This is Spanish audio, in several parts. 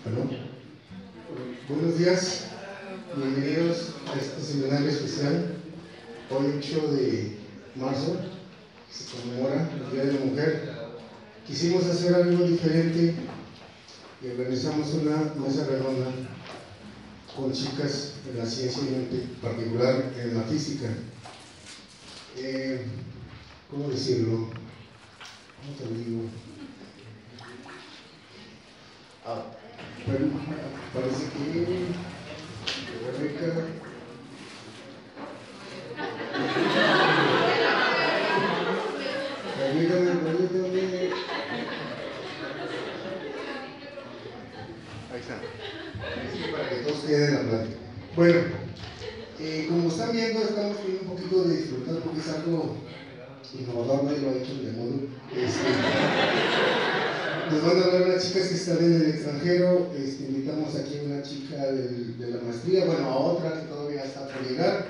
Bueno, buenos días, bienvenidos a este seminario especial. Hoy 8 de marzo se conmemora el Día de la Mujer. Quisimos hacer algo diferente y organizamos una mesa redonda con chicas de la ciencia y en particular en la física. ¿Cómo decirlo? ¿Cómo te digo? Parece que Rebeca permítame. Ahí está. Para que todos queden en la plática. Bueno, como están viendo, estamos teniendo un poquito de disfrutar porque es algo innovador, nadie lo ha hecho en el mundo. Nos van a hablar unas chicas que están en el extranjero. Invitamos aquí a una chica de la maestría, bueno, a otra que todavía está por llegar.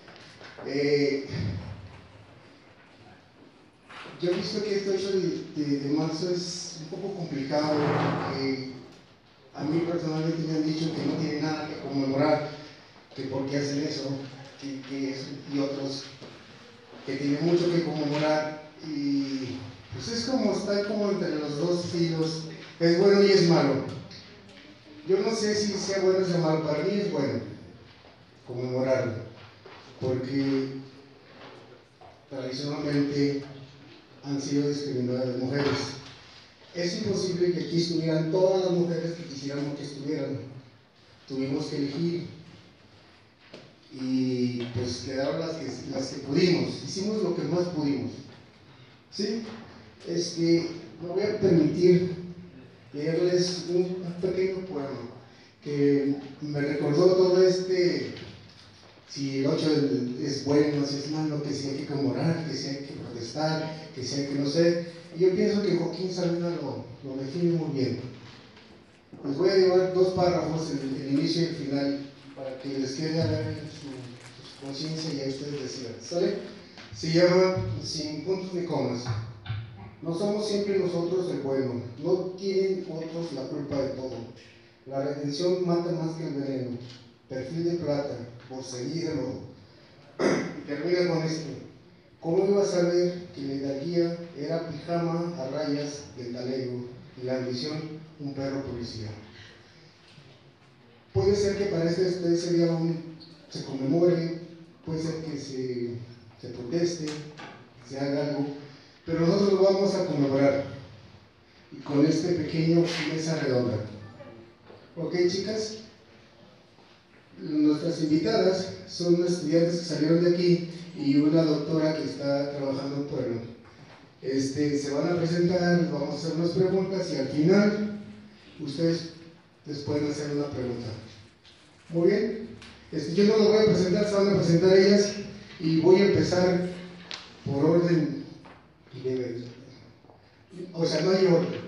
Yo he visto que este 8 de marzo es un poco complicado porque a mí personalmente me han dicho que no tiene nada que conmemorar, que por qué hacen eso, y otros que tienen mucho que conmemorar, y pues es como estar como entre los dos filos, es bueno y es malo. Yo no sé si sea bueno o sea malo, para mí es bueno conmemorarlo, porque tradicionalmente han sido discriminadas las mujeres. Es imposible que aquí estuvieran todas las mujeres que quisiéramos que estuvieran. Tuvimos que elegir y pues quedaron las que pudimos. Hicimos lo que más pudimos. ¿Sí? Me voy a permitir leerles un pequeño poema que me recordó todo si el 8 es bueno, si es malo, que si hay que conmemorar, que si hay que protestar, que si hay que no sé. Y yo pienso que Joaquín Sabina lo define muy bien. Les voy a llevar dos párrafos, el inicio y el final, para que les quede a ver en su conciencia y a ustedes decidan. ¿Sale? Se llama Sin puntos ni comas. No somos siempre nosotros el bueno, no tienen otros la culpa de todo. La redención mata más que el veneno. Perfil de plata, porcelí de lodo. Y termina con esto. ¿Cómo iba a saber que la hidalguía era pijama a rayas del talego y la ambición un perro policía? Puede ser que para ese día aún se conmemore, puede ser que se proteste, que se haga algo, pero nosotros lo vamos a conmemorar y con este pequeño mesa redonda. ¿Ok, chicas? Nuestras invitadas son unas estudiantes que salieron de aquí y una doctora que está trabajando en Puebla. Se van a presentar, les vamos a hacer unas preguntas y al final ustedes les pueden hacer una pregunta. Muy bien. Yo no lo voy a presentar, se van a presentar ellas y voy a empezar por orden. O sea, no hay orden.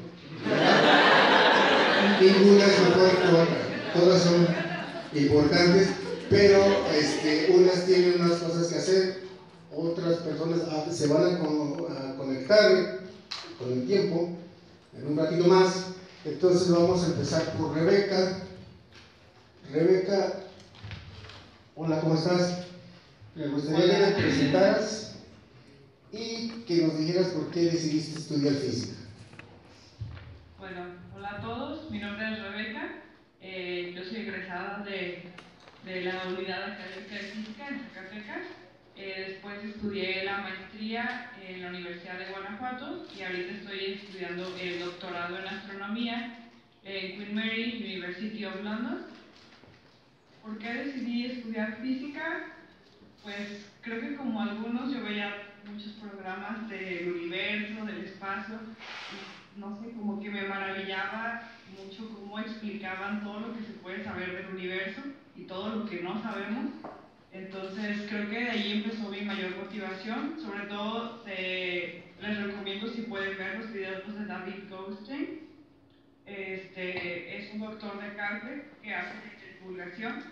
Ninguna es mejor que otra. Todas son importantes, pero unas tienen unas cosas que hacer, otras personas se van a conectar con el tiempo, en un ratito más. Entonces vamos a empezar por Rebeca. Rebeca, hola, ¿cómo estás? Me gustaría que te presentaras y que nos dijeras por qué decidiste estudiar física. Bueno, hola a todos, mi nombre es Rebeca, yo soy egresada de la Unidad Académica de Física en Zacatecas. Después estudié la maestría en la Universidad de Guanajuato y ahorita estoy estudiando el doctorado en astronomía en Queen Mary University of London. ¿Por qué decidí estudiar física? Pues creo que como algunos yo veía muchos programas del universo, del espacio, y no sé, como que me maravillaba mucho cómo explicaban todo lo que se puede saber del universo y todo lo que no sabemos. Entonces creo que de ahí empezó mi mayor motivación, sobre todo les recomiendo si pueden ver los videos de David Goldstein. Es un doctor de cáncer que hace divulgación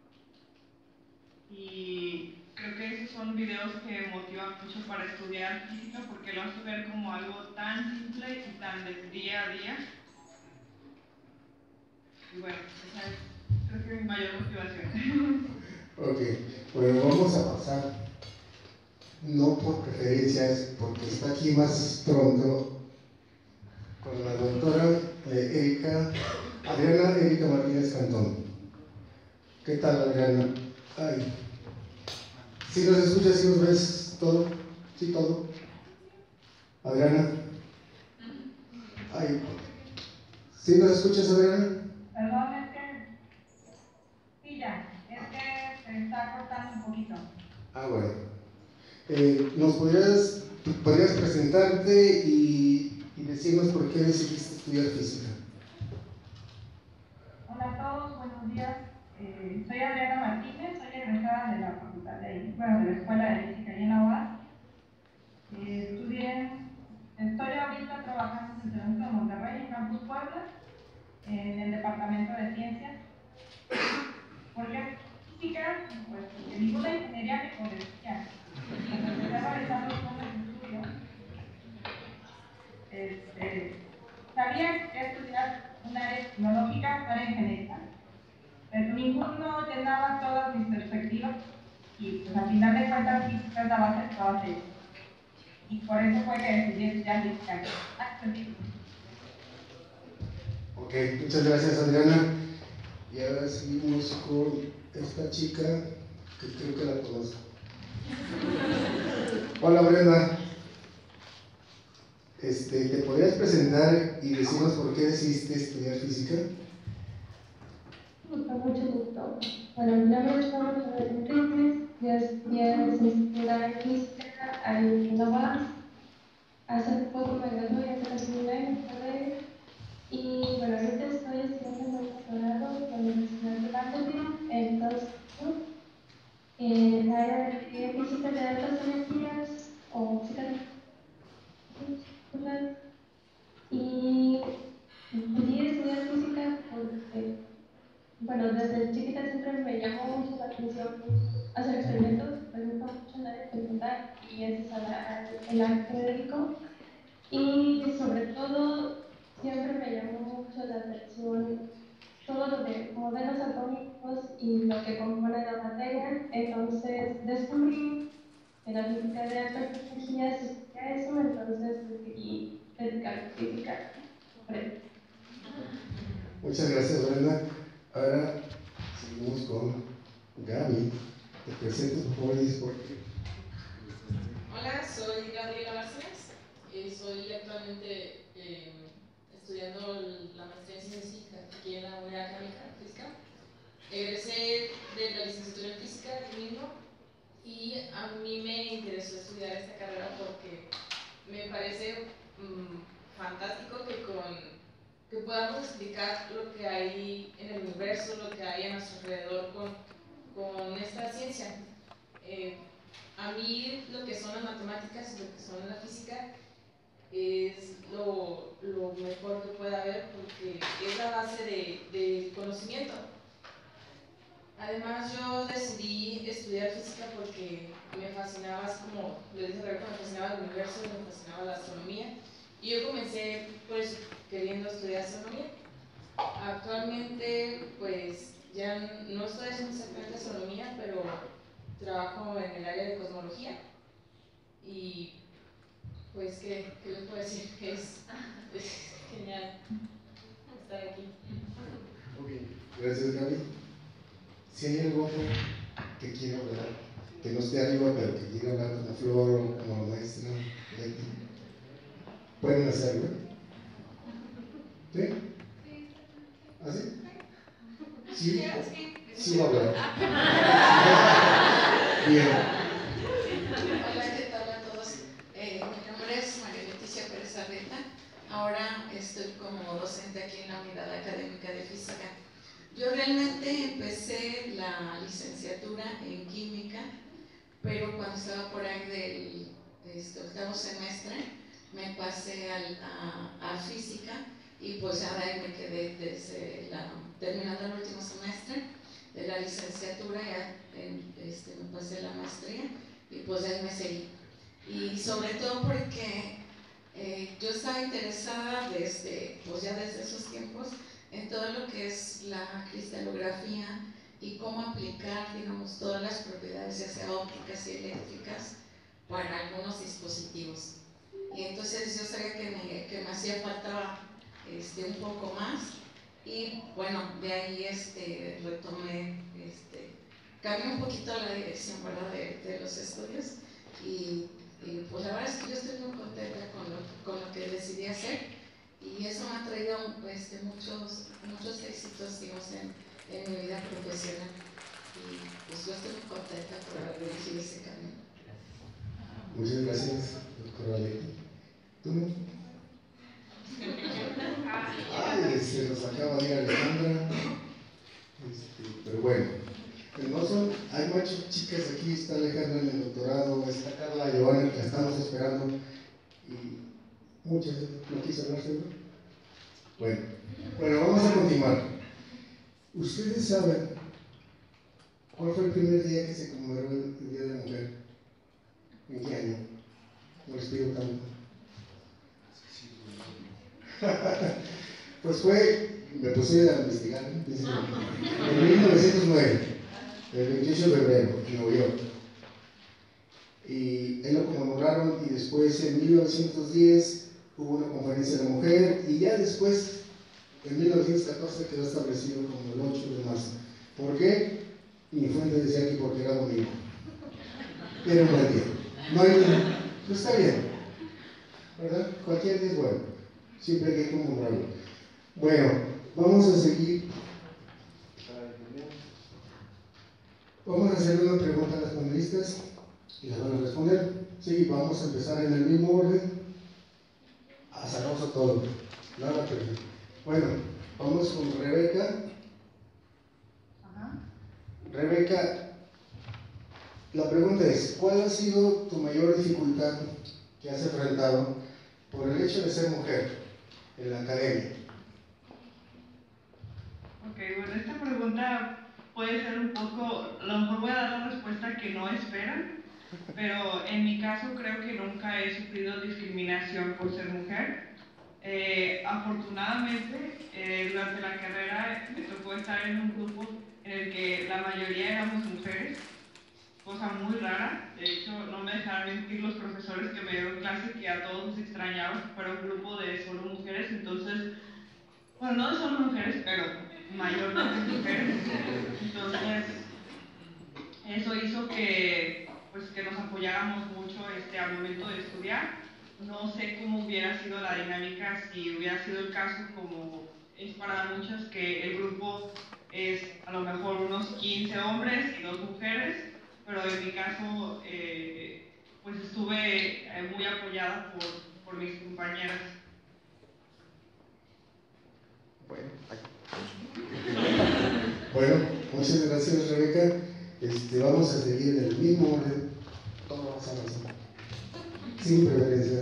y creo que esos son videos que motivan mucho para estudiar física porque lo hace ver como algo tan simple y tan del día a día. Y bueno, esa es creo que mi mayor motivación. Ok, bueno, vamos a pasar, no por preferencias, porque está aquí más pronto, con la doctora Adriana Erika Martínez Cantón. ¿Qué tal, Adriana? Ay, ¿sí nos escuchas, sí nos ves todo? ¿Sí todo? Adriana. Ay, ¿sí nos escuchas, Adriana? Perdón, es que sí, ya, es que se está cortando un poquito. Ah, bueno. ¿Nos podrías presentarte y decirnos por qué decidiste estudiar física? Hola a todos, buenos días. Soy Adriana Martínez, soy egresada de la facultad de la Escuela de Física y en la UAS. Estoy ahorita trabajando en el Tecnológico de Monterrey, en Campus Puebla, en el Departamento de Ciencias. ¿Por qué física? Pues porque ninguna ingeniería me convencía. Cuando empecé a realizar los planes de estudio, sabía que estudiar un área tecnológica, un área ingeniería, pero ninguno llenaba todas mis perspectivas y pues al final de cuentas física es la base de todas ellas. Y por eso fue que decidí estudiar física. Ok, muchas gracias, Adriana. Y ahora seguimos con esta chica que creo que la conozco. Hola, Brenda. ¿Te podrías presentar y decirnos por qué decidiste estudiar física? Con mucho gusto. Bueno, mi nombre es Paula Enríquez, yo estudié licenciatura en física en la UAS. Hace poco me gradué, hace casi un año me gradué. Y bueno, ahorita estoy estudiando un doctorado en la Universidad de Vanderbilt en Estados Unidos, en el área de física de altas energías o física de partículas. Y decidí estudiar física porque, bueno, desde chiquita siempre me llamó mucho la atención hacer experimentos, me gusta mucho la experimental y ese es el área que me dedico. Y sobre todo, siempre me llamó mucho la atención todo lo de modelos atómicos y lo que compone la materia. Entonces descubrí que la física de altas energías estudia eso, entonces decidí dedicarme a física sobre eso. Muchas gracias, Brenda. Ahora seguimos con Gaby. Te presento, por favor, y dices por qué. Hola, soy Gabriela Bárcenas. Soy actualmente estudiando la maestría en Ciencias Físicas aquí en la Unidad Académica de Física. Egresé de la licenciatura en Física aquí mismo y a mí me interesó estudiar esta carrera porque me parece fantástico que podamos explicar lo que hay en el universo, lo que hay a nuestro alrededor con esta ciencia. A mí lo que son las matemáticas y lo que son la física es lo mejor que pueda haber porque es la base del conocimiento. Además yo decidí estudiar física porque me fascinaba, así como les dije, me fascinaba el universo, me fascinaba la astronomía y yo comencé pues queriendo estudiar astronomía. Actualmente pues ya no estoy haciendo exactamente astronomía, pero trabajo en el área de cosmología y pues ¿qué les puedo decir? Es genial estar aquí. Muy bien, gracias, Gaby. Si hay algo otro que quiera hablar, que no esté arriba, pero que quiera hablar con la Flor o con la maestra Leti, pueden hacerlo. ¿Sí? ¿Ah, sí? Sí, sí va a hablar. Bien. Hola, ¿qué tal a todos? Mi nombre es María Leticia Pérez Arreta. Ahora estoy como docente aquí en la Unidad Académica de Física. Yo realmente empecé la licenciatura en Química, pero cuando estaba por ahí del octavo semestre me pasé a Física y pues ahí me quedé terminando el último semestre de la licenciatura, ya me pasé la maestría y pues ahí me seguí. Y sobre todo porque yo estaba interesada pues ya desde esos tiempos en todo todo lo que es la cristalografía y cómo aplicar, digamos, todas las propiedades, ya sea ópticas y eléctricas, para algunos dispositivos. Y entonces yo sabía que me hacía falta un poco más, y bueno, de ahí retomé, cambié un poquito la dirección, ¿verdad?, de los estudios, y pues la verdad es que yo estoy muy contenta con lo que decidí hacer, y eso me ha traído muchos éxitos, digamos, en mi vida profesional, y pues yo estoy muy contenta por haber elegido ese camino. Muchas gracias, doctora Leti. ¿Tú? Ay, se nos acaba de ir Alejandra. Pero bueno, hay muchas chicas aquí, está Alejandra en el doctorado, está Carla Giovanna, que la estamos esperando, y muchas, ¿no quiso hablar seguro? Bueno, vamos a continuar. ¿Ustedes saben cuál fue el primer día que se conmemoró el Día de la Mujer? ¿En qué año? No les pido tanto. Pues me puse a investigar, en 1909, el 28 de febrero, en Nueva York. Y él lo conmemoraron, y después en 1910 hubo una conferencia de la mujer, y ya después, en 1914, quedó establecido como el 8 de marzo. ¿Por qué? Mi fuente decía que porque era domingo. Era un buen día. No hay, pues está bien, ¿verdad? Cualquier día es bueno, siempre hay que conmemorarlo. Bueno, vamos a seguir. Vamos a hacer una pregunta a las panelistas y las van a responder. Sí, vamos a empezar en el mismo orden. Azaroso todo, nada perfecto. Bueno, vamos con Rebeca. Rebeca, la pregunta es: ¿cuál ha sido tu mayor dificultad que has enfrentado por el hecho de ser mujer en la academia? Ok, bueno, esta pregunta puede ser un poco, a lo mejor voy a dar la respuesta que no esperan, pero en mi caso creo que nunca he sufrido discriminación por ser mujer. Afortunadamente, durante la carrera me tocó estar en un grupo en el que la mayoría éramos mujeres, cosa muy rara. De hecho, no me dejaron mentir los profesores que me dieron clase, que a todos nos extrañaba que fuera un grupo de solo mujeres. Entonces, bueno, no de solo mujeres, pero mayormente mujeres. Entonces, eso hizo que nos apoyáramos mucho al momento de estudiar. No sé cómo hubiera sido la dinámica si hubiera sido el caso, como es para muchas, que el grupo es a lo mejor unos 15 hombres y 2 mujeres, pero en mi caso pues estuve muy apoyada por mis compañeras. Bueno, muchas gracias, Rebeca. Vamos a seguir en el mismo orden. Todo vas a avanzar, sin preferencia.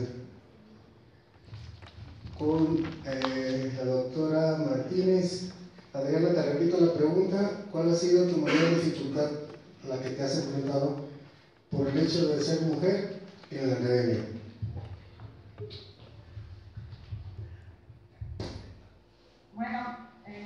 Con la doctora Martínez. Adriana, te repito la pregunta: ¿cuál ha sido tu mayor dificultad a la que te has enfrentado por el hecho de ser mujer en la academia? Bueno,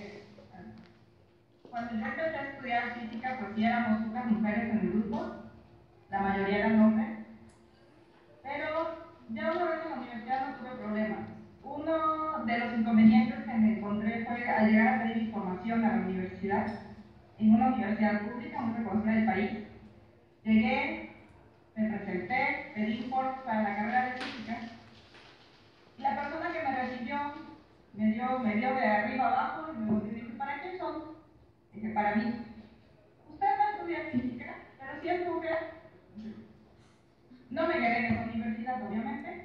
cuando yo empecé a estudiar física, pues sí éramos pocas mujeres en el grupo, la mayoría eran hombres, pero ya una vez en la universidad no tuve problemas. Uno de los inconvenientes que me encontré fue al llegar a pedir información a la universidad, en una universidad pública muy reconocida del país. Llegué, me presenté, pedí informes para la carrera de física, y la persona que me recibió me dio de arriba abajo y me volvió y dijo: ¿para qué son? Dije: para mí. Usted va a estudiar física, pero si es mujer. No me quedé en esa universidad, obviamente.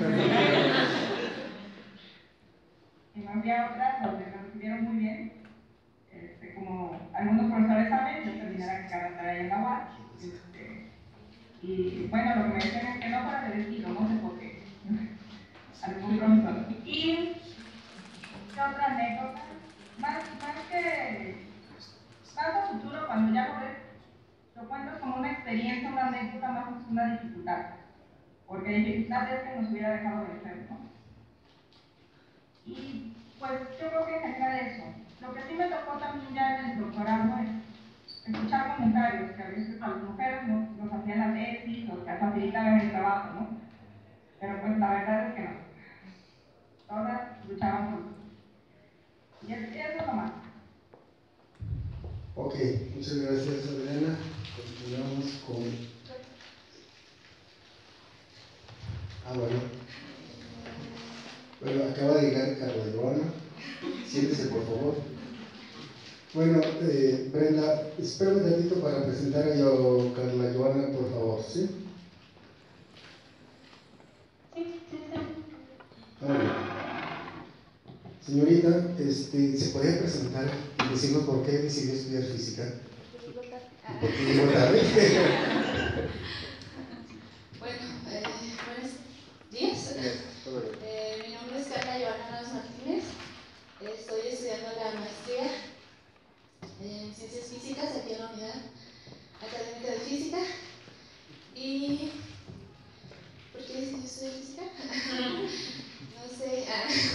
Y me fui a otras donde me recibieron muy bien. Como algunos profesores saben, yo terminé la carrera ahí en la UAS. Y bueno, lo que me decían es que no fuera del estilo, no sé por qué. Algún profesor. Y ¿qué otra anécdota? Más a futuro, cuando ya lo ves, lo cuento como una experiencia, una anécdota, más que una dificultad. Porque dificultad es que nos hubiera dejado de ser, ¿no? Y pues yo creo que en general eso. comunitarios que a veces a las mujeres nos hacían la tesis o que facilitaban el trabajo, ¿no? Pero pues la verdad es que no. Todas luchaban por eso. Y eso es lo más. Ok, muchas gracias, Adriana. Continuamos con... Bueno, acaba de llegar Carla Joana. Siéntese, por favor. Bueno, Brenda, espérame un ratito para presentar a Carla Joana, por favor, ¿sí? Sí. Muy bien. Señorita, ¿se podría presentar y decirnos por qué decidió estudiar física? ¿Y por qué llegó tarde? Bueno, buenos días. Mi nombre es Carla Joana Martínez. Estoy estudiando la maestría en Ciencias Físicas aquí en la Unidad Académica de Física. ¿Y por qué decidí estudiar física? No sé.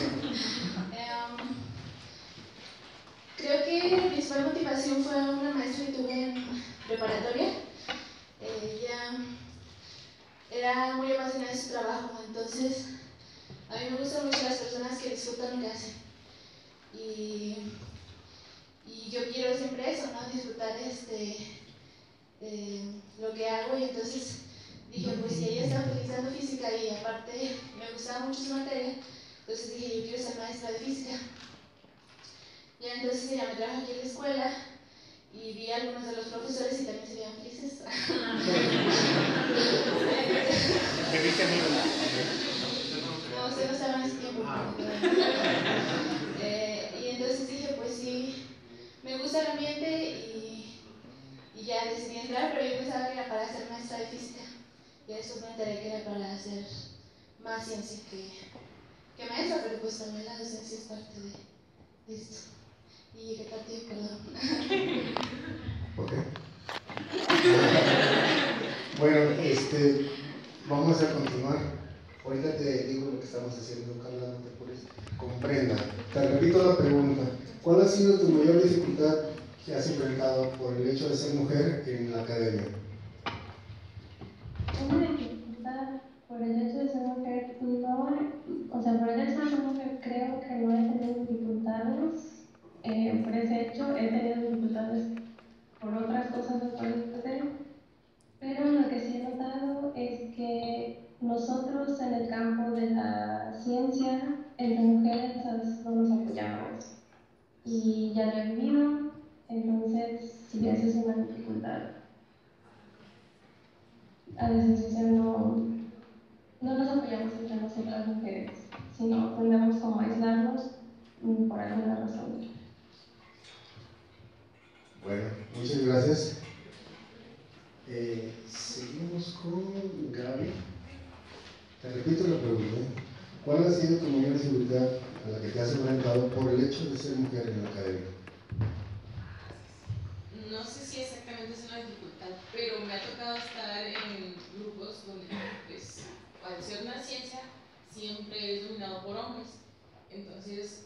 Creo que mi principal motivación fue una maestra que tuve en preparatoria. Ella era muy apasionada de su trabajo, entonces a mí me gustan mucho las personas que disfrutan lo que hacen. Y yo quiero siempre eso, ¿no? Disfrutar lo que hago, y entonces dije, pues si ella está utilizando física y aparte me gustaba mucho su materia, entonces dije, yo quiero ser maestra de física. Ya entonces ella me trajo aquí a la escuela y vi a algunos de los profesores y también se veían felices. No, usted no estaba en ese tiempo. Y entonces dije, pues sí, me gusta el ambiente y ya decidí entrar, pero yo pensaba que era para ser maestra de física. Y después me enteré que era para hacer más ciencia que maestra, pero pues también la docencia es parte de esto. Y llegué tarde, perdón. ¿Por qué? Bueno, vamos a continuar. Ahorita te digo lo que estamos haciendo, Carla, no te apures. Comprenda. Te repito la pregunta. ¿Cuál ha sido tu mayor dificultad que has enfrentado por el hecho de ser mujer en la academia? Una dificultad por el hecho de ser mujer, no, o sea, por el hecho de ser mujer creo que no he tenido dificultades por ese hecho, he tenido dificultades por otras cosas después de hacer, pero lo que sí he notado es que nosotros en el campo de la ciencia, entre mujeres, a veces no nos apoyamos. Y ya lo he vivido, entonces sí, esa es una dificultad. A veces no nos apoyamos entre nosotras mujeres, sino tendemos como a aislarnos por alguna razón. Bueno, muchas gracias. Seguimos con Gaby. Te repito la pregunta. ¿Cuál ha sido tu mayor dificultad a la que te has enfrentado por el hecho de ser mujer en la academia? No sé si exactamente es una dificultad, pero me ha tocado estar en grupos donde, pues, al ser una ciencia, siempre es dominado por hombres. Entonces,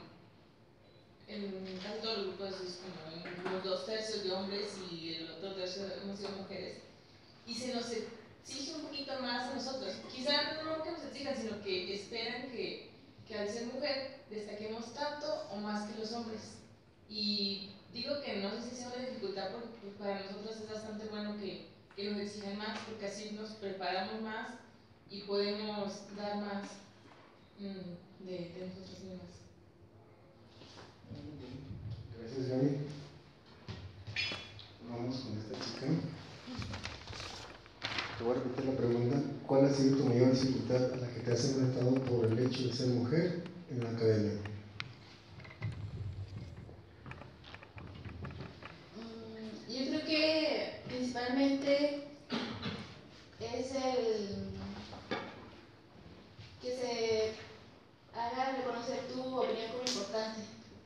en casi todos los grupos es como unos 2/3 de hombres y el otro tercio hemos sido mujeres. Y se nos exige un poquito más a nosotros. Quizá no que nos exijan, sino que esperan que al ser mujer destaquemos tanto o más que los hombres. Y digo que no sé si sea una dificultad porque pues, para nosotros es bastante bueno que nos exijan más, porque así nos preparamos más y podemos dar más de nosotros mismos. Gracias, Gaby. Vamos con esta chica. Te voy a repetir la pregunta. ¿Cuál ha sido tu mayor dificultad a la que te has enfrentado por el hecho de ser mujer en la academia? Yo creo que principalmente es el que se haga reconocer tu opinión como importante.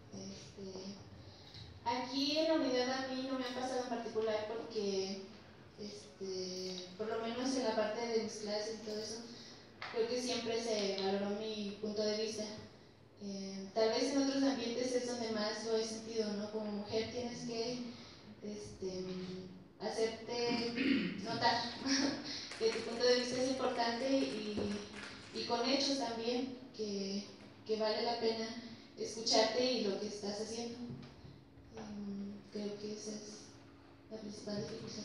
Aquí en la unidad a mí no me ha pasado en particular porque, por lo menos en la parte de mis clases y todo eso, creo que siempre se valoró mi punto de vista. Tal vez en otros ambientes es donde más lo he sentido, ¿no? Como mujer tienes que hacerte notar que tu punto de vista es importante y con hechos también, que vale la pena escucharte y lo que estás haciendo. Creo que esa es la principal dificultad.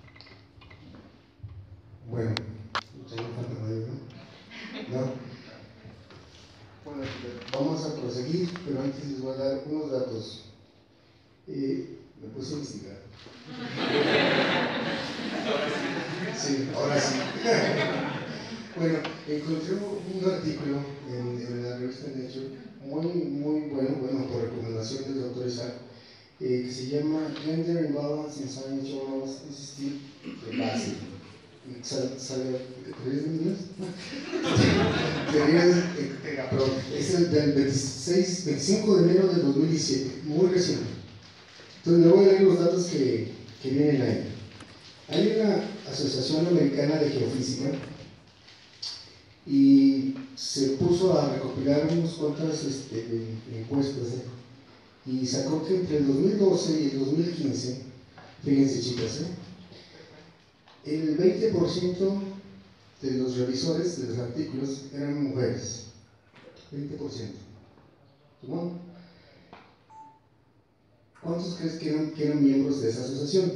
Bueno, no falta nadie, ¿no? No. Bueno, vamos a proseguir, pero antes les voy a dar unos datos. Me puse a investigar. Sí, ahora sí. Bueno, encontré un artículo en la revista Nature muy bueno, por recomendación del doctor Isaac, que se llama Gender Imbalance in Science Journals Institute de Basel. ¿Sale en inglés? Pero es el del 25 de enero de 2017, muy reciente. Entonces, le voy a leer los datos que vienen ahí. Hay una asociación americana de geofísica y se puso a recopilar unas cuantas encuestas, y sacó que entre el 2012 y el 2015, fíjense chicas, el 20% de los revisores de los artículos eran mujeres. 20%. ¿No? ¿Cuántos crees que eran miembros de esa asociación?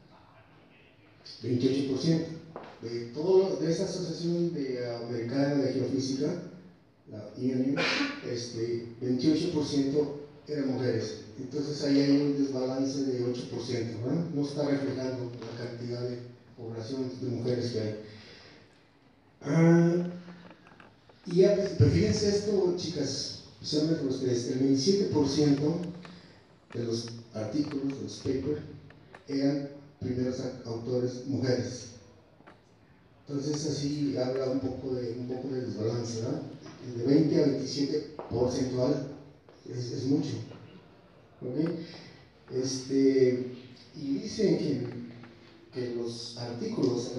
28%. De esa asociación americana de geofísica, la IANU, 28% eran mujeres. Entonces ahí hay un desbalance de 8%, ¿verdad? No está reflejando la cantidad de población de mujeres que hay. Pero fíjense esto, chicas, especialmente ustedes, el 27% de los artículos, de los papers, eran primeros autores mujeres. Entonces así habla un poco de desbalance, ¿verdad? De 20 a 27 porcentual es mucho. ¿Okay? Y dicen que los artículos en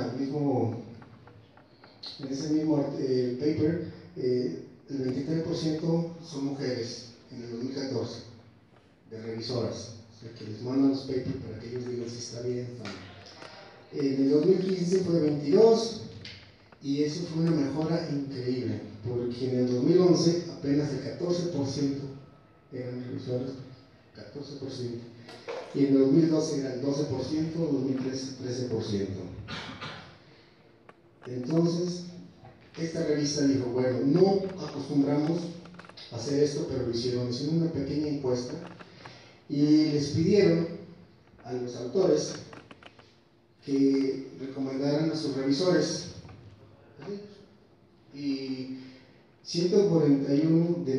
ese mismo paper, el 23% son mujeres en el 2014, de revisoras, o sea, que les mandan los papers para que ellos digan si está bien o no. En el 2015 fue 22, y eso fue una mejora increíble, porque en el 2011 apenas el 14% eran revisoras, 14%, y en el 2012 era el 12%, 2013 13%. Entonces, esta revista dijo, bueno, no acostumbramos a hacer esto, pero lo hicieron una pequeña encuesta y les pidieron a los autores que recomendaran a sus revisores, ¿sí? Y 141 de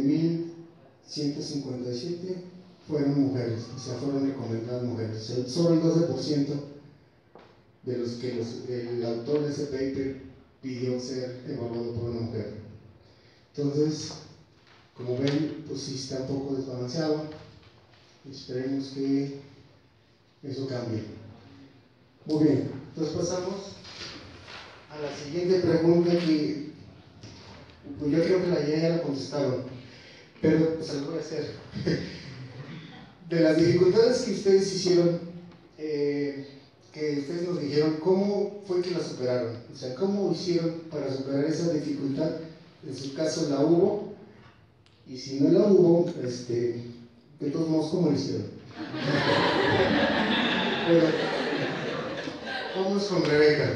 1157 fueron mujeres, o sea, fueron recomendadas mujeres. O sea, solo el 12% de los que el autor de ese paper pidió ser evaluado por una mujer. Entonces, como ven, pues sí está un poco desbalanceado. Esperemos que eso cambie. Muy bien, entonces pasamos a la siguiente pregunta que pues yo creo que ya la contestaron, pero pues se lo voy a hacer. De las dificultades que ustedes hicieron, que ustedes nos dijeron, ¿cómo fue que la superaron? O sea, ¿cómo hicieron para superar esa dificultad? En su caso la hubo, y si no la hubo, de todos modos, ¿cómo lo hicieron? Bueno, vamos con Rebeca.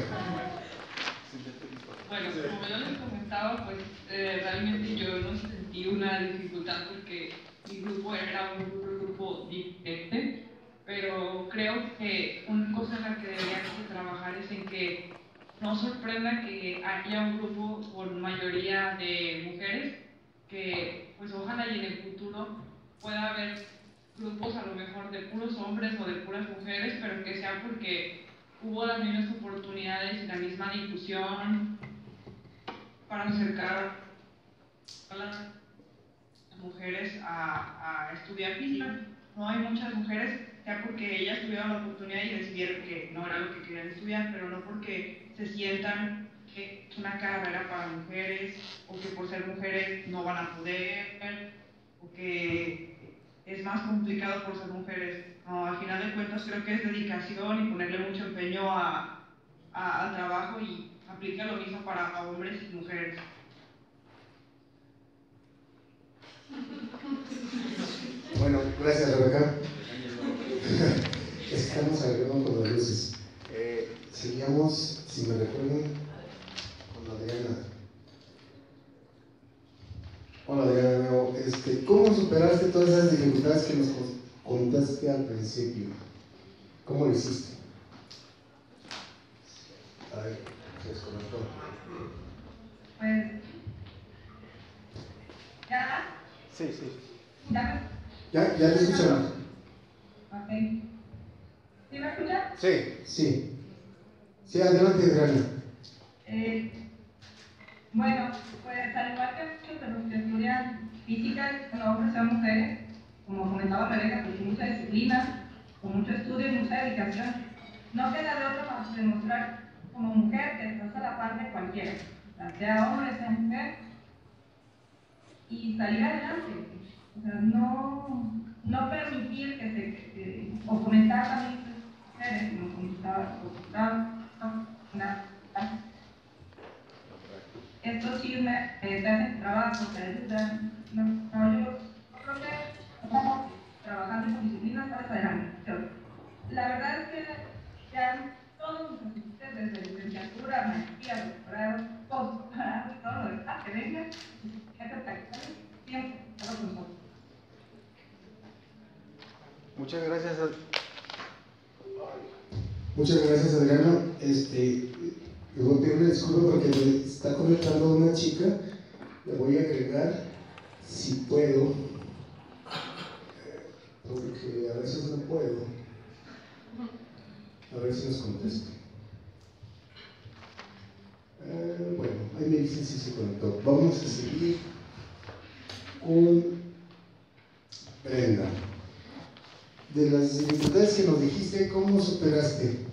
Bueno, como yo les comentaba, pues realmente yo no sentí una dificultad porque mi grupo era un grupo diferente, pero creo que una cosa en la que deberíamos de trabajar es en que no sorprenda que haya un grupo con mayoría de mujeres, que pues ojalá y en el futuro pueda haber grupos a lo mejor de puros hombres o de puras mujeres, pero que sea porque hubo las mismas oportunidades y la misma difusión para acercar a las mujeres a estudiar física. No hay muchas mujeres, sea porque ellas tuvieron la oportunidad y decidieron que no era lo que querían estudiar, pero no porque se sientan que es una carrera para mujeres, o que por ser mujeres no van a poder, o que es más complicado por ser mujeres. No, al final de cuentas creo que es dedicación y ponerle mucho empeño al trabajo, y aplica lo mismo para hombres y mujeres. Bueno, gracias, Rebeca. Estamos arreglando con las luces. Seguíamos, si me recuerdan, con Adriana. Hola, Adriana. ¿Cómo superaste todas esas dificultades que nos contaste al principio? ¿Cómo lo hiciste? A ver, se desconectó. Pues, ¿ya? Sí, sí. ¿Ya Ya te escuchamos. Ok. ¿Sí me escuchan? Sí. Sí, adelante, Adriana. Bueno, pues al igual que muchos de los que estudian física, bueno, hombres sean mujeres, como comentaba Rebeca, pues con mucha disciplina, con mucho estudio y mucha dedicación, no queda de otra más que demostrar como mujer que estás a la par de cualquiera, sea hombre, sea mujer, y salir adelante. O sea, no permitir o comentar también mujeres, como estos chismes te hacen trabajo, te ayudan. Yo creo que estamos trabajando con disciplinas para adelante. La verdad es que ya todos los estudiantes, desde licenciatura, maestría, doctorado, postdoctorado y todo lo demás que vengan, siempre estamos con nosotros. Muchas gracias, Adriana. Les voy a pedir una disculpa porque me está conectando una chica. Le voy a agregar, si puedo, porque a veces no puedo. A ver si nos contesta. Bueno, ahí me dicen si se conectó. Vamos a seguir con Brenda. De las dificultades que nos dijiste, ¿cómo las superaste?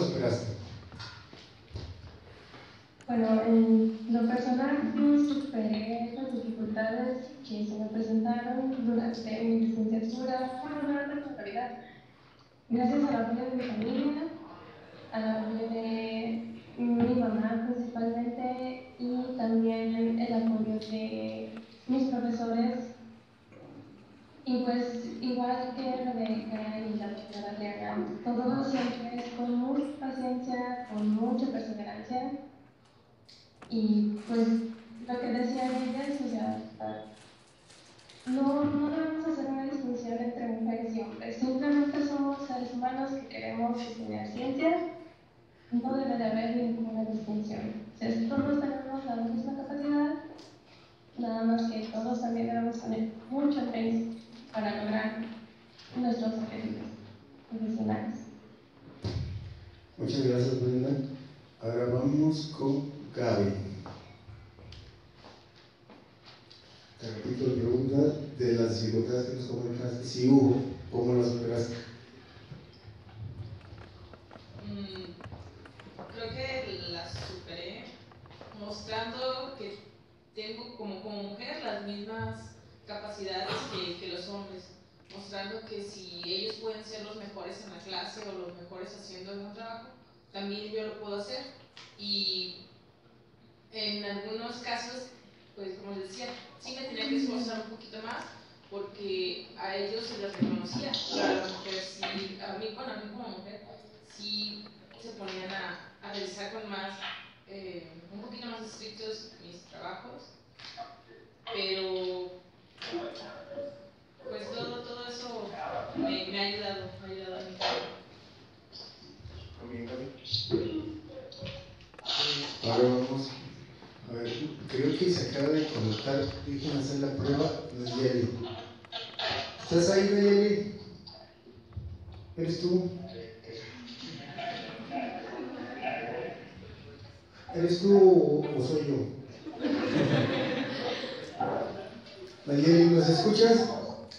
Bueno, en lo personal, yo superé las dificultades que se me presentaron durante mi licenciatura, durante la actualidad, gracias al apoyo de mi familia, al apoyo de mi mamá principalmente, y también el apoyo de mis profesores. Y pues, igual que Rebeca y la doctora Adriana, todo siempre es con mucha paciencia, con mucha perseverancia. Y pues, lo que decían ellas, o sea, no debemos hacer una distinción entre mujeres y hombres. Simplemente somos seres humanos que queremos estudiar ciencias. No debe de haber ninguna distinción. O sea, todos tenemos la misma capacidad, nada más que todos también debemos tener mucho empeño para lograr nuestros objetivos profesionales. Muchas gracias, Brenda. Ahora vamos con Gaby. Te repito la pregunta de las dificultades que nos comentaste, si hubo, ¿cómo las superaste? Creo que las superé mostrando que tengo como mujer las mismas capacidades que los hombres, mostrando que si ellos pueden ser los mejores en la clase o los mejores haciendo algún trabajo, también yo lo puedo hacer. Y en algunos casos, pues como les decía, sí me tenía que esforzar un poquito más porque a ellos se les reconocía, pero a las mujeres sí, a mí como mujer, sí se ponían a realizar con más, un poquito más estrictos mis trabajos, pero pues todo eso me ha ayudado a mi trabajo. Ahora vamos, a ver, creo que se acaba de conectar, déjenme hacer la prueba, Nayeli. ¿Estás ahí, Nayeli? ¿Eres tú? ¿Eres tú o soy yo? Nayeli, ¿nos escuchas?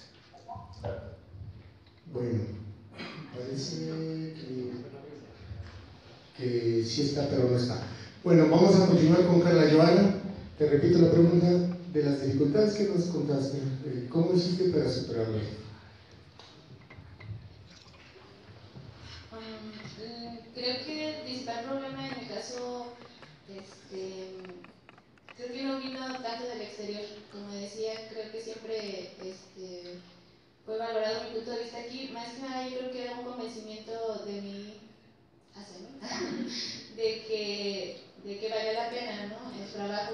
Bueno, parece que sí está, pero no está. Bueno, vamos a continuar con Carla Joana. Te repito la pregunta de las dificultades que nos contaste. ¿Cómo hiciste para superarlas? creo que el principal problema en mi caso, creo que no vino tanto del exterior. Como decía, creo que siempre fue valorado mi punto de vista aquí. Más que nada, yo creo que era un convencimiento de mí hacia mí, de que vale la pena, ¿no? El trabajo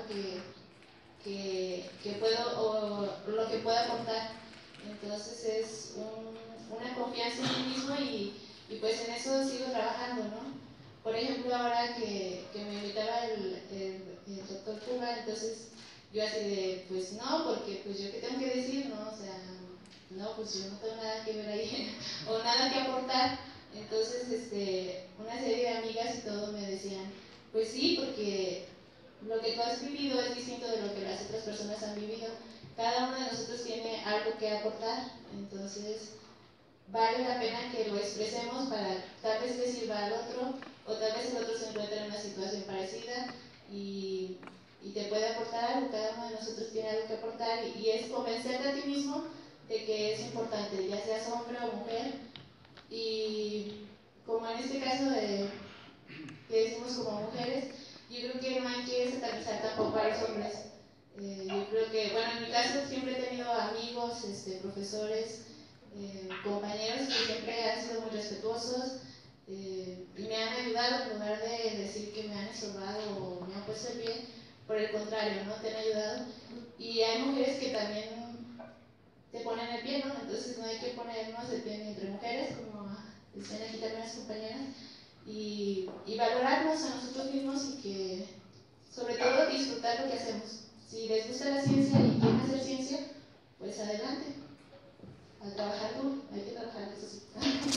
que puedo o lo que puedo aportar. Entonces es una confianza en mí mismo y pues en eso sigo trabajando, ¿no? Por ejemplo, ahora que me invitaba el doctor Puga, entonces yo así de, pues no, porque pues yo qué tengo que decir, ¿no? O sea, no, pues yo no tengo nada que ver ahí o nada que aportar. Entonces, una serie de amigas y todo me decían, pues sí, porque lo que tú has vivido es distinto de lo que las otras personas han vivido. Cada uno de nosotros tiene algo que aportar, entonces vale la pena que lo expresemos para tal vez le sirva al otro, o tal vez el otro se encuentre en una situación parecida y te puede aportar algo. Cada uno de nosotros tiene algo que aportar y es convencerte a ti mismo de que es importante, ya seas hombre o mujer. Y como en este caso que decimos como mujeres, yo creo que no hay que satanizar tampoco a los hombres. Yo creo que, bueno, en mi caso siempre he tenido amigos, profesores, compañeros que siempre han sido muy respetuosos y me han ayudado en lugar de decir que me han estorbado o me han puesto el pie. Por el contrario, ¿no? Te han ayudado. Y hay mujeres que también te ponen el pie, ¿no? Entonces no hay que ponernos el pie ni entre mujeres, como decían aquí también las compañeras, y valorarnos a nosotros mismos y que, sobre todo, disfrutar lo que hacemos. Si les gusta la ciencia y quieren hacer ciencia, pues adelante. A trabajar duro, hay que trabajar, eso sí.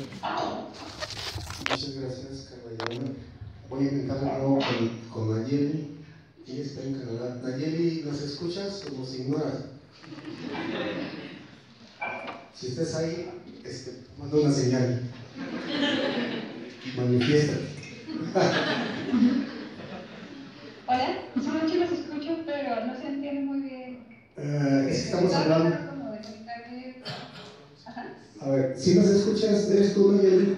Muchas gracias, Carla Joana. Voy a intentar de nuevo con Nayeli. Ella está en Canadá. Nayeli, ¿nos escuchas o nos ignoras? Si estás ahí, manda una señal. Manifiesta. Hola, solo sí los escucho, pero no se entiende muy bien. Estamos hablando. Como de conectarme. Ajá. A ver, si nos escuchas, ¿eres tú, Nayeli?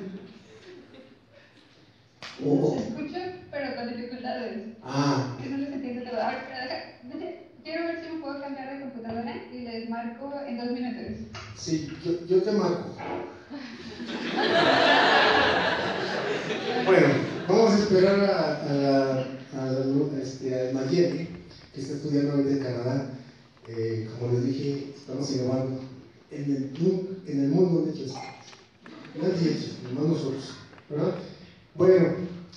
Los escucho, pero con dificultades. Ah. Que no les entiendo todo. A ver, quiero ver si me puedo cambiar de computadora y les marco en 2 minutos. Sí, yo te marco. Bueno, vamos a esperar a Nayeli, que está estudiando ahorita en Canadá. Como les dije, estamos innovando en el mundo de ellos. Nadie hecho, no nosotros, ¿verdad? Bueno,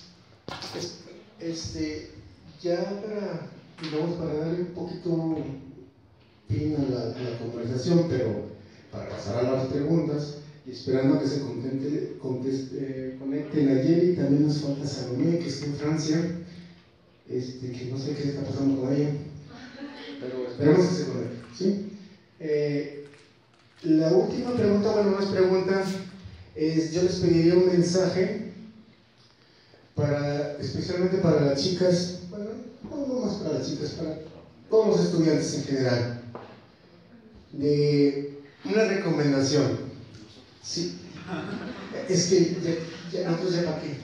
ya para darle un poquito fin a la conversación, pero para pasar a las preguntas y esperando a que se conecte Nayeli. También nos falta Salomé, que está en Francia, que no sé qué está pasando con ella, pero esperemos que se conecte, ¿sí? La última pregunta, bueno, no es pregunta, yo les pediría un mensaje especialmente para las chicas, bueno, no más para las chicas, para todos los estudiantes en general, de una recomendación. Sí, es que ya nosotros ya para qué.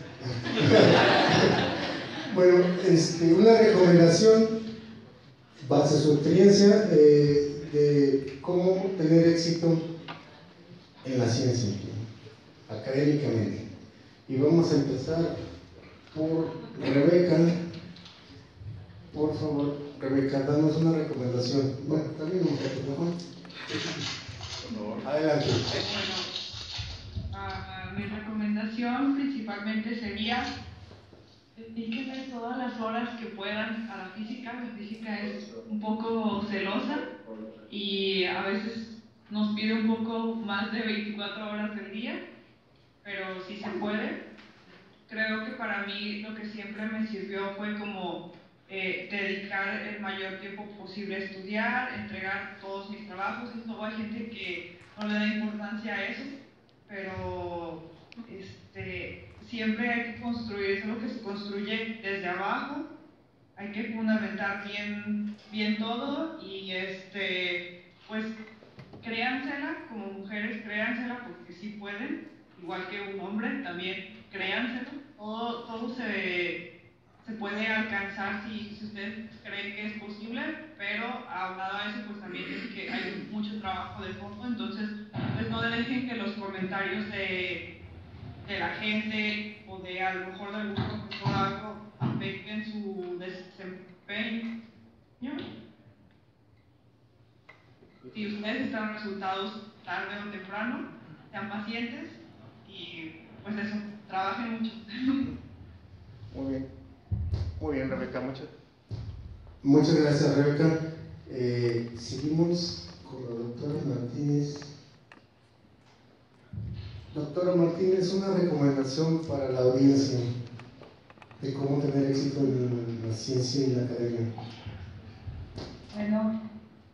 Bueno, una recomendación base a su experiencia de cómo tener éxito en la ciencia, académicamente. Y vamos a empezar por Rebeca. Por favor, Rebeca, danos una recomendación. Bueno, también un poco, ¿no? Adelante. Bueno, mi recomendación principalmente sería dedíquenle todas las horas que puedan a la física. La física es un poco celosa y a veces nos pide un poco más de 24 horas del día, pero sí se puede. Creo que para mí lo que siempre me sirvió fue como dedicar el mayor tiempo posible a estudiar, entregar todos mis trabajos. Y luego hay gente que no le da importancia a eso, pero siempre hay que construir, es algo que se construye desde abajo. Hay que fundamentar bien todo y pues créansela, como mujeres créansela porque sí pueden, igual que un hombre también créanselo. todo se puede alcanzar si ustedes creen que es posible, pero aunado a eso, pues también es que hay mucho trabajo de fondo, entonces pues no dejen que los comentarios de la gente o de a lo mejor de algún profesor o algo afecten su desempeño. Si ustedes esperan resultados tarde o temprano, sean pacientes y pues eso, trabajen mucho. Muy bien, Rebeca, muchas gracias, Rebeca. Seguimos con la doctora Martínez. Doctora Martínez, una recomendación para la audiencia de cómo tener éxito en la ciencia y la academia. Bueno,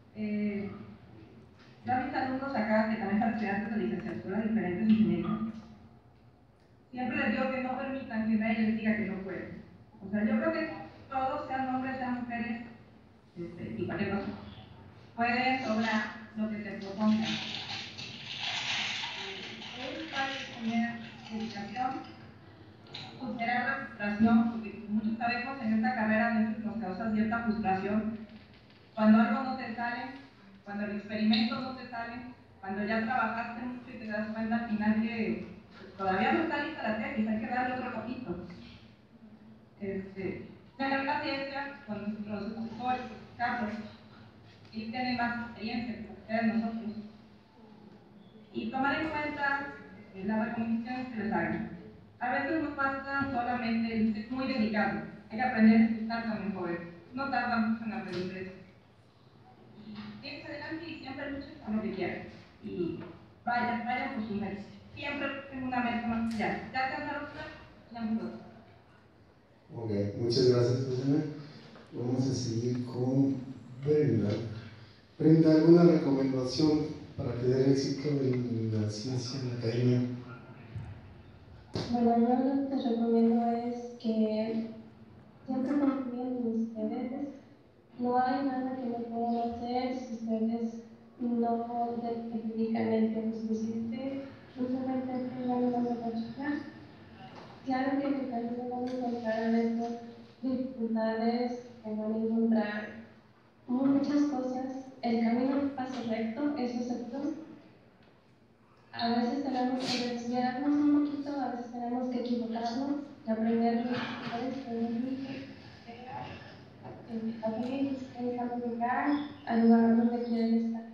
yo a mis alumnos acá, que también son estudiantes de licenciatura de diferentes ingenierías, siempre les digo que no permitan que nadie les diga que no pueden. O sea, yo creo que todos, sean hombres, sean mujeres, y cualquier cosa, pueden lograr lo que se propongan. Es fácil tener dedicación, superar la frustración, porque muchos sabemos en esta carrera a veces nos causa cierta frustración cuando algo no te sale, cuando el experimento no te sale, cuando ya trabajaste mucho y te das cuenta al final que todavía no está lista la tesis, hay que darle otro poquito. Tener paciencia con nuestros tutores, Carlos, y tienen más experiencia que ustedes nosotros. Y tomar en cuenta las recomendaciones que les hagan. A veces nos basta solamente el ser muy dedicado. Hay que aprender a escuchar también, joven. No tarda mucho en aprender eso. Tienes adelante y siempre luchen por lo que quieran. Y vayan por su meta. Siempre tengo una meta más allá. Ya alcanzaron una, vayan por otra. Ok, muchas gracias, Susana. Vamos a seguir con Brenda. Brenda, ¿alguna recomendación para tener éxito en la ciencia, en la academia? Bueno, yo lo que les recomiendo es que siempre confíen en ustedes. No hay nada que no puedan hacer si ustedes no dedican el tiempo suficiente. Simplemente tengan una mejor chica. Claro que en el camino van a encontrar a veces dificultades, que van a encontrar muchas cosas. El camino no pasa recto, eso es seguro. A veces tenemos que desviarnos un poquito, a veces tenemos que equivocarnos y aprender de los errores, pero aquí pensando llegar al lugar donde quieren estar.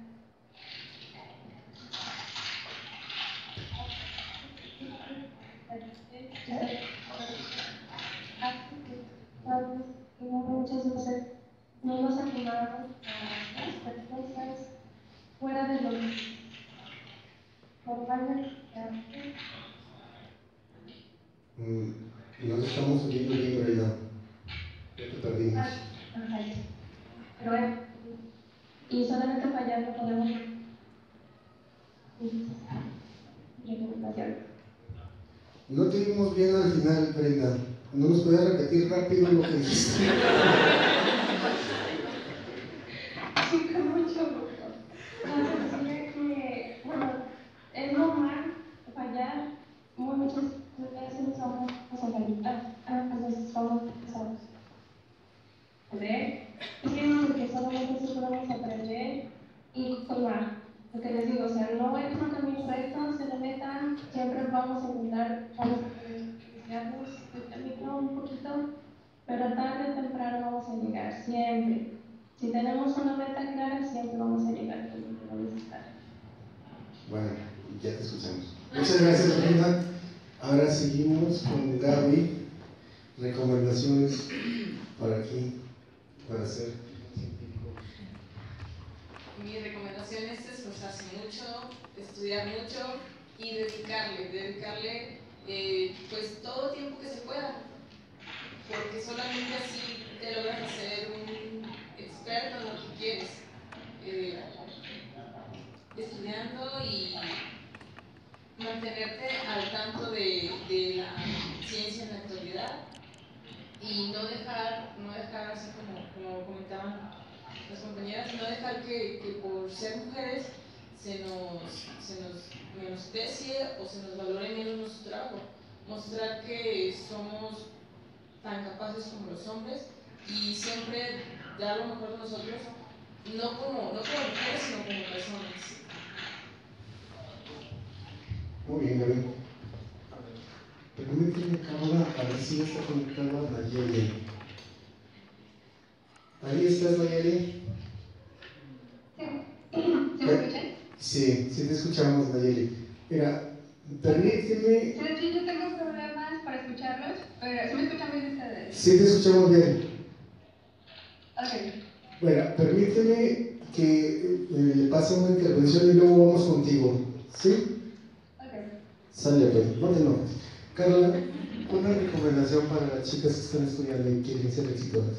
Muchas veces no nos animamos a hacer cosas fuera de lo normales que hacen. No te estamos oyendo bien, Brenda. Ya te perdimos. Pero bueno, y solamente fallando podemos recomendación. No te vimos bien al final, Brenda. ¿No nos puedes repetir rápido lo que dijiste? Sí, con mucho gusto. Decía que, bueno, es normal fallar. Muchas veces somos fallitas, a veces somos aprender. Pienso que solamente así podemos aprender y tomar. Lo que les digo, o sea, no es un camino recto, se lo metan, siempre vamos a encontrar, vamos a desviarnos el camino un poquito, pero tarde o temprano vamos a llegar, siempre. Si tenemos una meta clara, siempre vamos a llegar a donde vamos a estar. Bueno, ya te escuchamos. Muchas gracias, Brenda. Ahora seguimos con Gaby. Recomendaciones para aquí, para hacer. Mi recomendación es esforzarse mucho, estudiar mucho y dedicarle pues todo el tiempo que se pueda, porque solamente así te logras hacer un experto en lo que quieres, estudiando y mantenerte al tanto de la ciencia en la actualidad y no dejar así como comentaban las compañeras, no dejar que por ser mujeres se nos menosprecie o se nos valore menos nuestro trabajo. mostrar que somos tan capaces como los hombres y siempre dar lo mejor de nosotros, no como mujeres, sino como personas. Muy bien, Gabriel. Permíteme, cámara, a ver si ya está conectada Nayeli. ¿Ahí estás, Nayeli? ¿Sí me escuchan? Sí, sí te escuchamos, Nayeli. Mira, permíteme... Sí, yo tengo problemas para escucharlos, pero ¿sí me escuchan bien ustedes? Sí, te escuchamos bien. Ok. Bueno, permíteme que le pase una intervención y luego vamos contigo. ¿Sí? Ok. Sale, pues, no te enojes. Carla, una recomendación para las chicas que están estudiando y quieren ser exitosas.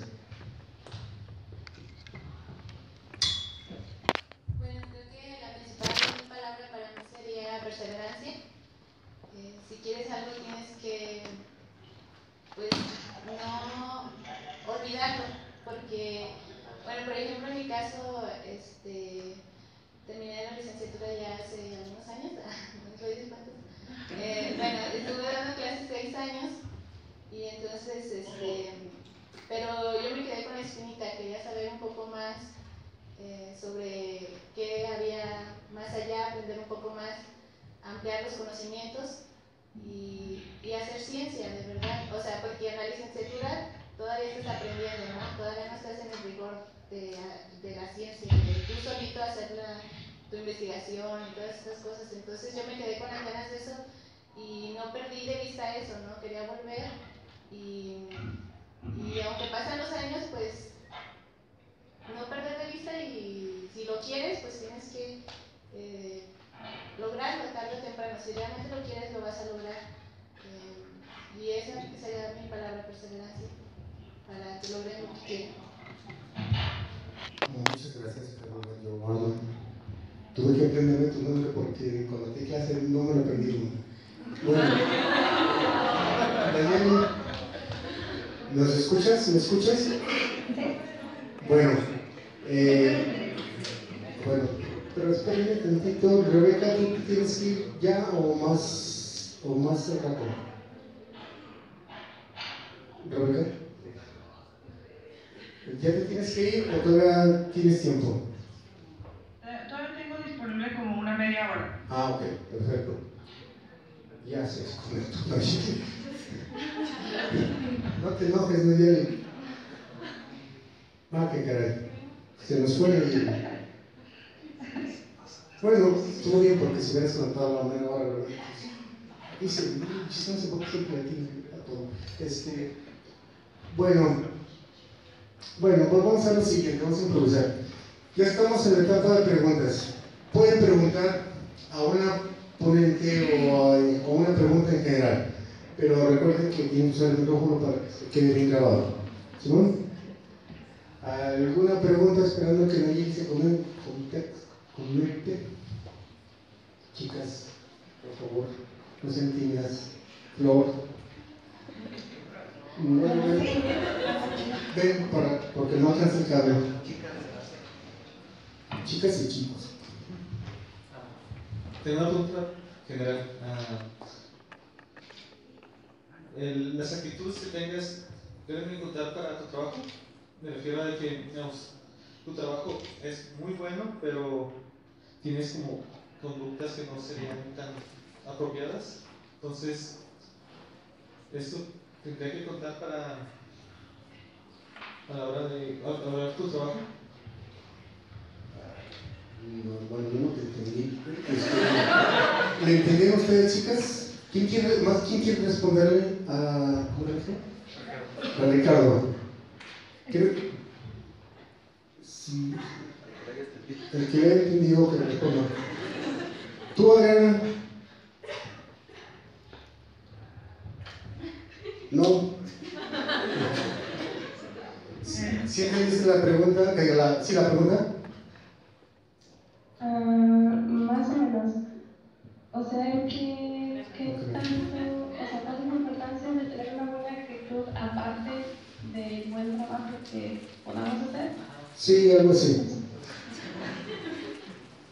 Bueno, creo que la principal palabra para mí sería perseverancia. Si quieres algo tienes que, pues, no olvidarlo, porque, bueno, por ejemplo, en mi caso, terminé la licenciatura ya hace algunos años, no te voy a decir cuántos. Bueno, estuve dando clases 6 años y entonces, pero yo me quedé con la espinita, quería saber un poco más sobre qué había más allá, aprender un poco más, ampliar los conocimientos y hacer ciencia, de verdad. O sea, porque en la licenciatura todavía estás aprendiendo, ¿no? Todavía no estás en el rigor de la ciencia, de tú solito hacer tu investigación y todas estas cosas. Entonces yo me quedé con las ganas de eso y no perdí de vista eso, ¿no? Quería volver y aunque pasan los años, pues no perder de vista, y si lo quieres, pues tienes que lograrlo tarde o temprano. Si realmente lo quieres, lo vas a lograr. Y esa sería mi palabra, perseverancia, para que logren lo que quieren. Muchas gracias, Carla. Yo tuve que aprenderme tu nombre porque cuando di clase no me lo aprendí nunca. Bueno, Daniel, ¿nos escuchas? ¿Me escuchas? Bueno, pero espérenme tantito. Rebeca, ¿tú tienes que ir ya o más rato? Rebeca, ¿ya te tienes que ir o todavía tienes tiempo? Todavía tengo disponible como una media hora. Ah, ok, perfecto. Ya se desconectó. No te enojes, Nayeli. Ah, qué caray. Se nos fue Nayeli. Bueno, estuvo bien porque si hubieras conectado a la media hora, ¿verdad? Dice, no sé por qué siempre atiende a todo. Bueno, pues vamos a lo siguiente, vamos a improvisar. Ya estamos en la etapa de preguntas. Pueden preguntar a una ponente o una pregunta en general, pero recuerden que tienen que usar el micrófono para que se quede bien grabado. ¿Simón? ¿Alguna pregunta esperando que Nayeli se conecte? Chicas, por favor, no sean tímidas. Flor. Ven porque no alcanza el cable. Chicas y chicos. Tengo una pregunta general. Las actitudes que tengas deben contar para tu trabajo. Me refiero a que, digamos, tu trabajo es muy bueno, pero tienes como conductas que no serían tan apropiadas. Entonces, ¿esto tendría que contar a la hora de valorar tu trabajo? No, bueno, yo no te entendí. ¿Le entendieron ustedes, chicas? ¿Quién quiere responderle a Jorge? A Ricardo. Creo que sí. El que haya entendido que le responda. ¿Tú, Adriana? No. ¿Sí entendiste la pregunta? ¿Sí la pregunta? Más o menos. O sea, ¿qué tanto, o sea, cuál es la importancia de tener una buena actitud aparte del buen trabajo que podamos hacer? Sí, algo así.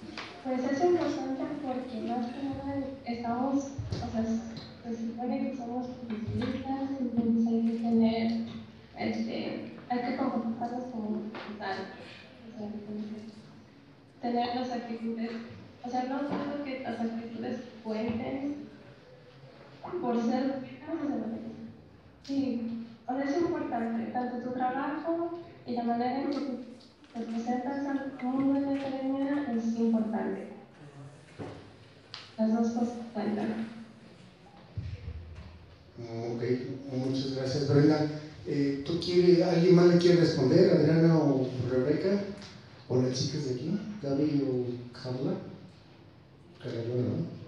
Pues es importante porque más que nada estamos, o sea, se supone que somos fuentes por ser, sí, o sea, es importante, tanto tu trabajo y la manera en que te presentas al mundo de la academia es importante. Las dos cosas cuentan. Ok, muchas gracias, Brenda. ¿Alguien más le quiere responder? ¿Adriana o Rebeca? ¿O las chicas de aquí? ¿Gaby o Carla? Carla,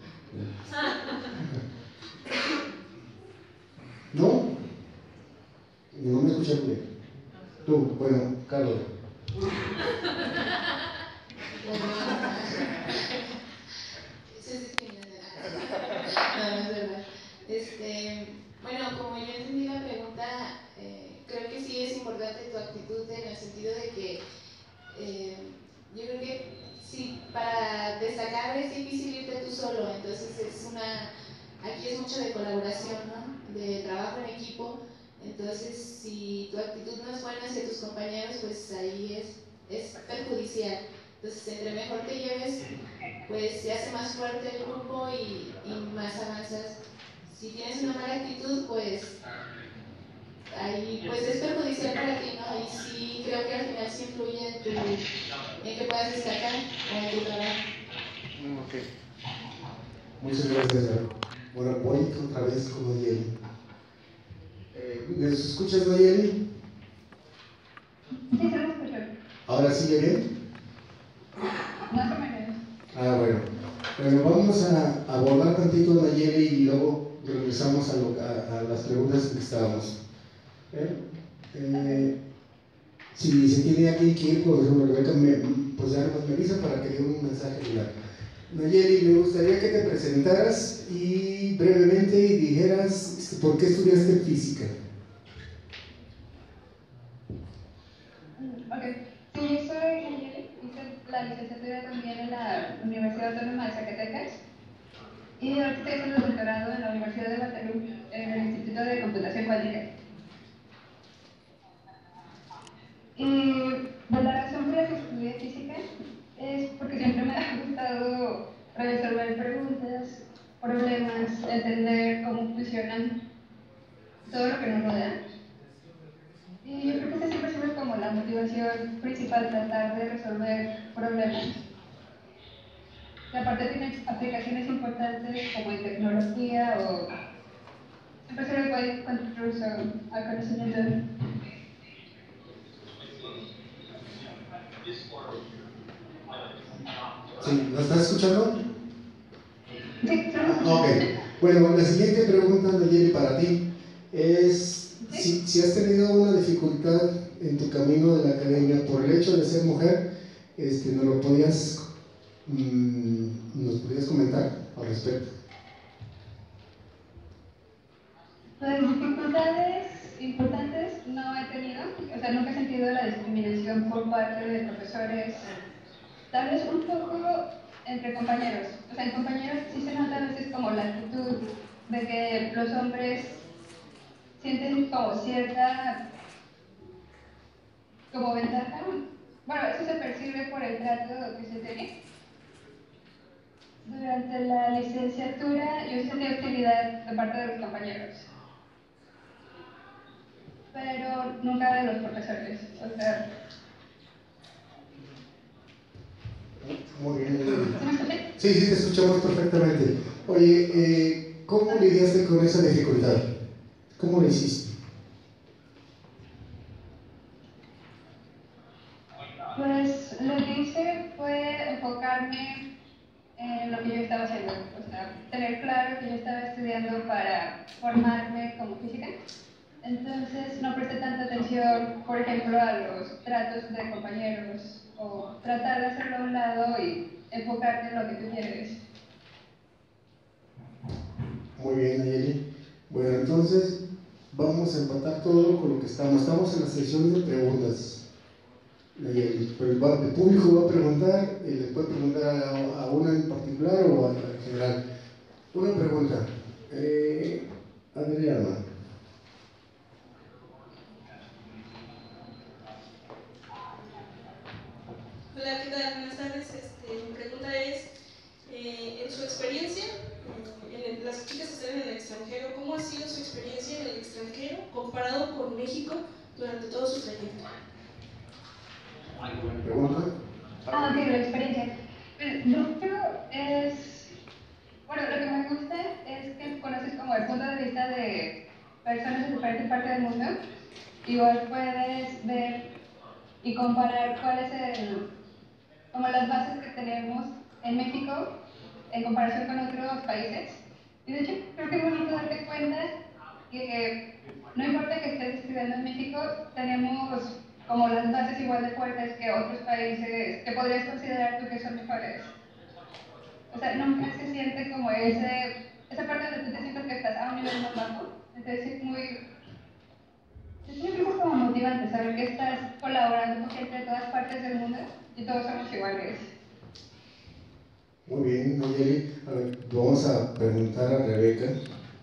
¿no? ¿No? No me escucharon bien. Tú, bueno, Carla. Bueno, como yo entendí la pregunta, creo que sí es importante tu actitud en el sentido de que yo creo que sí, para destacar es difícil irte tú solo, entonces aquí es mucho de colaboración, ¿no? De trabajo en equipo, entonces si tu actitud no es buena hacia tus compañeros, pues ahí es perjudicial. Entonces, entre mejor te lleves, pues se hace más fuerte el grupo y más avanzas. Si tienes una mala actitud, pues ahí pues es perjudicial para ti, ¿no? Y sí creo que al final sí influye en que puedas destacar en tu trabajo. Ok. Muchas gracias. Bueno, voy otra vez con Nayeli. ¿Me escuchas, Nayeli? Sí, se me escucha. ¿Ahora sigue bien? Más o menos. Ah, bueno. Bueno, vamos a abordar tantito a Nayeli y luego regresamos a las preguntas en que estábamos. Si se tiene alguien que ir, por ejemplo, Rebeca, pues ya nos me avisa para que dé un mensaje final. Nayeli, me gustaría que te presentaras y brevemente dijeras por qué estudiaste física. Ok, sí, yo soy Nayeli, hice la licenciatura también en la Universidad Autónoma de Zacatecas y ahorita estoy haciendo el doctorado en la Universidad de Waterloo, en el Instituto de Computación Cuántica. Y pues la razón por la que estudié física es porque siempre me ha gustado resolver preguntas, problemas, entender cómo funcionan todo lo que nos rodea. Y yo creo que esa siempre ha sido como la motivación principal, tratar de resolver problemas. Y aparte tiene aplicaciones importantes como en tecnología o siempre se le puede incluso al conocimiento. ¿Sí? ¿Lo estás escuchando? Sí, Ok. Bueno, la siguiente pregunta, Nayeli, para ti es si has tenido una dificultad en tu camino de la academia por el hecho de ser mujer, ¿nos podrías comentar al respecto? Pues dificultades importantes no he tenido, o sea, nunca he sentido la discriminación por parte de profesores, tal vez un poco entre compañeros, o sea, en compañeros sí se nota a veces como la actitud de que los hombres sienten como cierta como ventaja, bueno, eso se percibe por el trato que se tiene. Durante la licenciatura yo sentí hostilidad de parte de los compañeros, pero nunca de los profesores, o sea... Muy bien. Sí, te escuchamos perfectamente. Oye, ¿cómo lidiaste con esa dificultad? ¿Cómo lo hiciste? Pues lo que hice fue enfocarme en lo que yo estaba haciendo, o sea, tener claro que yo estaba estudiando para formarme como física. Entonces no presté tanta atención, por ejemplo, a los tratos de compañeros o tratar de hacerlo a un lado y enfocarte en lo que tú quieres. Muy bien, Nayeli. Bueno, entonces vamos a empatar todo con lo que estamos. Estamos en la sesión de preguntas. Nayeli, el público va a preguntar, le puede preguntar a una en particular o en general. Una pregunta. Adriana. Hola, ¿qué tal? Buenas tardes. Mi pregunta es, en su experiencia, estar en el extranjero. ¿Cómo ha sido su experiencia en el extranjero comparado con México durante todo su trayecto? ¿Alguna pregunta? Ok, la experiencia. Pues, yo creo bueno, lo que me gusta es que conoces como el punto de vista de personas de diferentes partes del mundo. Igual puedes ver y comparar cuál es como las bases que tenemos en México en comparación con otros países. Y de hecho, creo que es bonito darte cuenta que no importa que estés estudiando en México, tenemos como las bases igual de fuertes que otros países que podrías considerar tú que son mejores. O sea, nunca se siente como esa parte donde tú te sientes que estás a un nivel más bajo. Entonces es yo creo que es como motivante saber que estás colaborando con gente de todas partes del mundo y todos somos iguales. Muy bien, Nayeli. A ver, vamos a preguntar a Rebeca.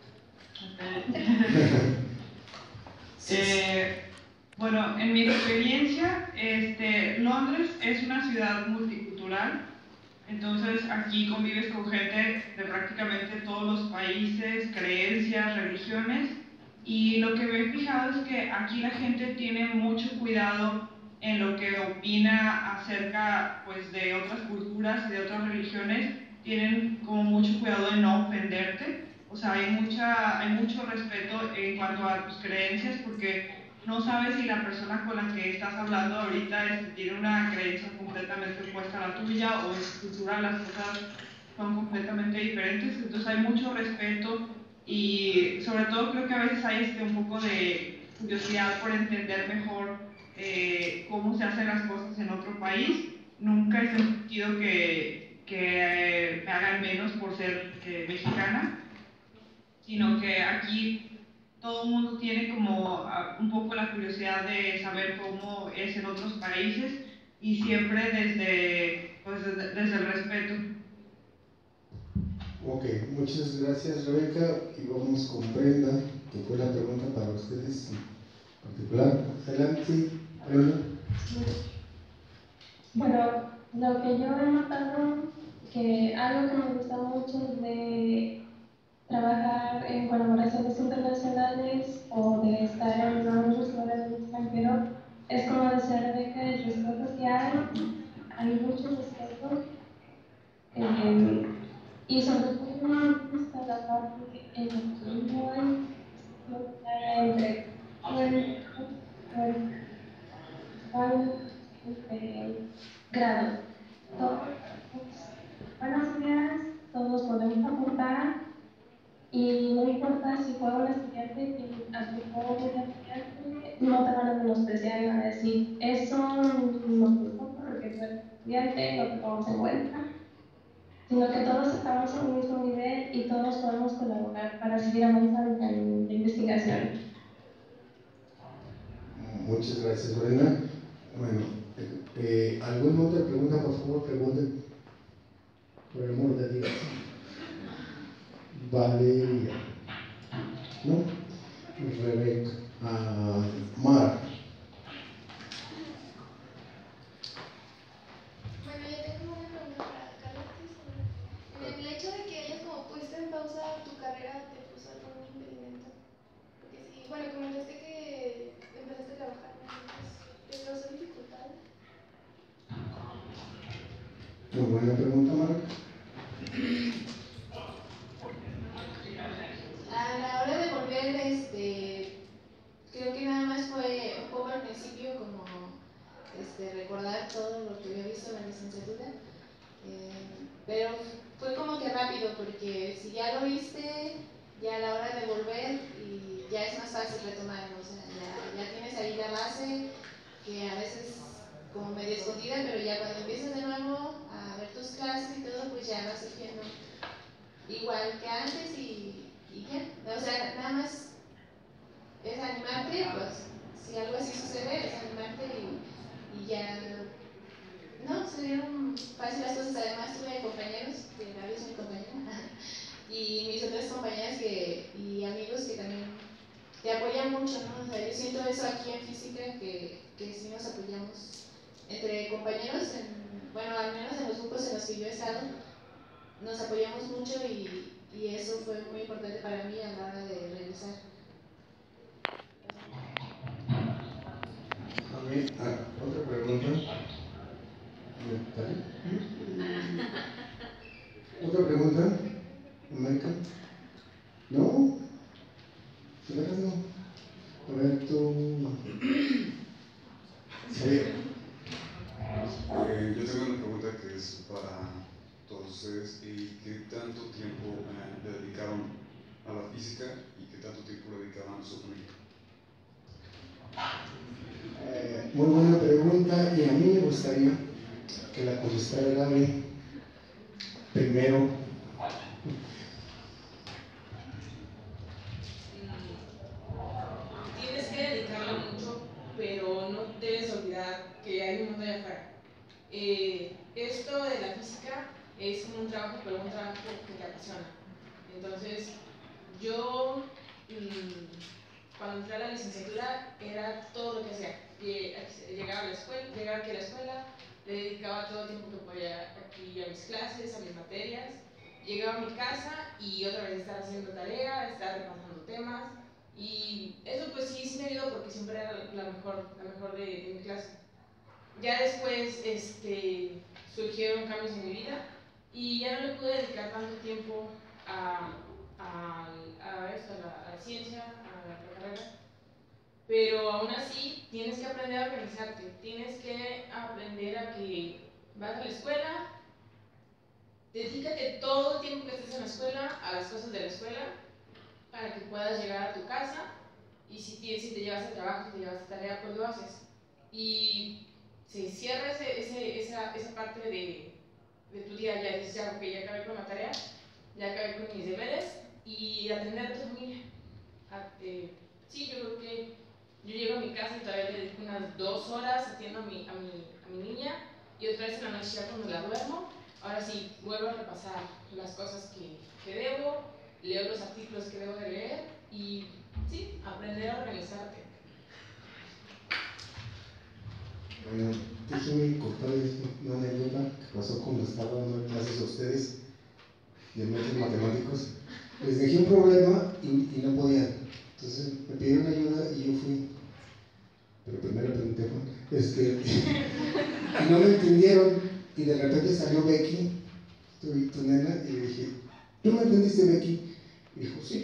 Bueno, en mi experiencia, Londres es una ciudad multicultural, entonces aquí convives con gente de prácticamente todos los países, creencias, religiones, y lo que me he fijado es que aquí la gente tiene mucho cuidado en lo que opina acerca, pues, de otras culturas y de otras religiones. Tienen como mucho cuidado de no ofenderte, o sea, hay mucho respeto en cuanto a tus creencias, porque no sabes si la persona con la que estás hablando ahorita tiene una creencia completamente opuesta a la tuya, o en su cultura las cosas son completamente diferentes. Entonces hay mucho respeto, y sobre todo creo que a veces hay un poco de curiosidad por entender mejor cómo se hacen las cosas en otro país. Nunca he sentido que me hagan menos por ser mexicana, sino que aquí todo el mundo tiene como un poco la curiosidad de saber cómo es en otros países, y siempre desde el respeto. Ok, muchas gracias, Rebeca, y vamos con Brenda, que fue la pregunta para ustedes en particular. Adelante, Brenda. Bueno, lo que yo he notado, que algo que me gusta mucho de trabajar en colaboraciones internacionales o de estar en nuevos lugares del extranjero, es como decía Rebeca, el respeto que hay mucho respeto, y sobre todo me gusta la parte en la que no hay entre grado. Todos, buenos días, todos podemos aportar, y no importa si fue un estudiante que aplicó un estudiante, no te van a menospreciar y van a decir, eso no te importa porque tú eres estudiante, no te tomamos en cuenta, sino que todos estamos en el mismo nivel y todos podemos colaborar para seguir avanzando en la investigación. Muchas gracias, Brenda. Bueno, ¿alguna otra pregunta? Por favor, pregunten. Por el amor de Dios. Valeria. ¿No? Rebeca. Mar. Bueno, yo tengo una pregunta para Carlos. En el hecho de que hayas como puesto en pausa tu carrera, ¿te puso algún impedimento? Porque sí, bueno, comentaste que empezaste a trabajar, ¿te causó dificultades? Muy buena pregunta, Mar. A la hora de volver, creo que nada más fue un poco al principio como recordar todo lo que había visto en la licenciatura, pero fue como que rápido, porque si ya lo viste, ya a la hora de volver y ya es más fácil retomarlo, o sea, ya tienes ahí la base, que a veces como medio escondida, pero ya cuando empiezas de nuevo a ver tus clases y todo, pues ya vas surgiendo igual que antes y ya, o sea, nada más es animarte, pues si algo así sucede, es animarte y ya, no, se dieron fácil las cosas. Además tuve compañeros, que Gaby es mi compañera, y mis otras compañeras y amigos que también te apoyan mucho, ¿no? O sea, yo siento eso aquí en física, que sí nos apoyamos entre compañeros, bueno, al menos en los grupos en los que yo he estado, nos apoyamos mucho y eso fue muy importante para Rebeca? ¿No? ¿De verdad no? A ver, tú... Javier. Yo tengo una pregunta que es para todos ustedes. ¿Qué tanto tiempo le dedicaron a la física y qué tanto tiempo le dedicaban a su familia? Muy buena pregunta, y a mí me gustaría que la contestara Gaby primero. Tienes que dedicarle mucho, pero no debes olvidar que hay un mundo allá afuera. Esto de la física es como un trabajo, pero un trabajo que te apasiona. Entonces, yo cuando entré a la licenciatura era todo lo que hacía. Llegaba aquí a la escuela, le dedicaba todo el tiempo que podía aquí a mis clases, a mis materias. Llegaba a mi casa y otra vez estar haciendo tarea, estar repasando temas. Y eso pues sí me ayudó porque siempre era la mejor de mi clase. Ya después surgieron cambios en mi vida y ya no le pude dedicar tanto tiempo a la ciencia, a la carrera. Pero aún así tienes que aprender a organizarte, tienes que aprender a que vas a la escuela, dedícate todo el tiempo que estés en la escuela a las cosas de la escuela para que puedas llegar a tu casa, y si te llevas el trabajo, si te llevas la tarea, pues lo haces. Y se cierra esa parte de tu día, ya dices, ya, okay, ya acabé con la tarea, ya acabé con mis deberes, y atender a tu familia. Sí, yo creo que yo llego a mi casa y todavía le dedico unas 2 horas atiendo a mi niña, y otra vez en la noche ya cuando la duermo, ahora sí, vuelvo a repasar las cosas que debo, leo los artículos que debo de leer, y sí, aprender a organizarte. Bueno, déjenme contarles una anécdota que pasó cuando estaba dando clases a ustedes de métodos matemáticos. Les dejé un problema y no podían. Entonces me pidieron ayuda y yo fui. Pero primero pregunté, y no me entendieron. Y de repente salió Becky, tu nena, y le dije, ¿tú me entendiste, Becky? Y dijo, sí.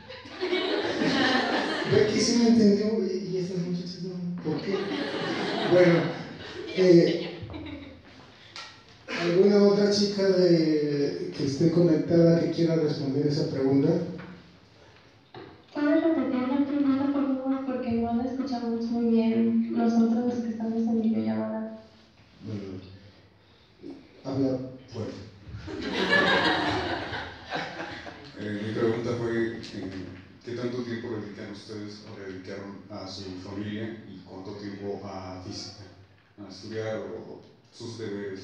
Becky sí me entendió, y estas muchachas no. ¿Por qué? Bueno, ¿alguna otra chica que esté conectada que quiera responder esa pregunta? ¿Puedes repetir la pregunta, por favor? Porque no la escuchamos muy bien nosotros que estamos en videollamada. Bueno, habla fuerte. Mi pregunta fue, ¿qué tanto tiempo le dedican ustedes o le dedicaron a su familia y cuánto tiempo a física, a estudiar o sus deberes?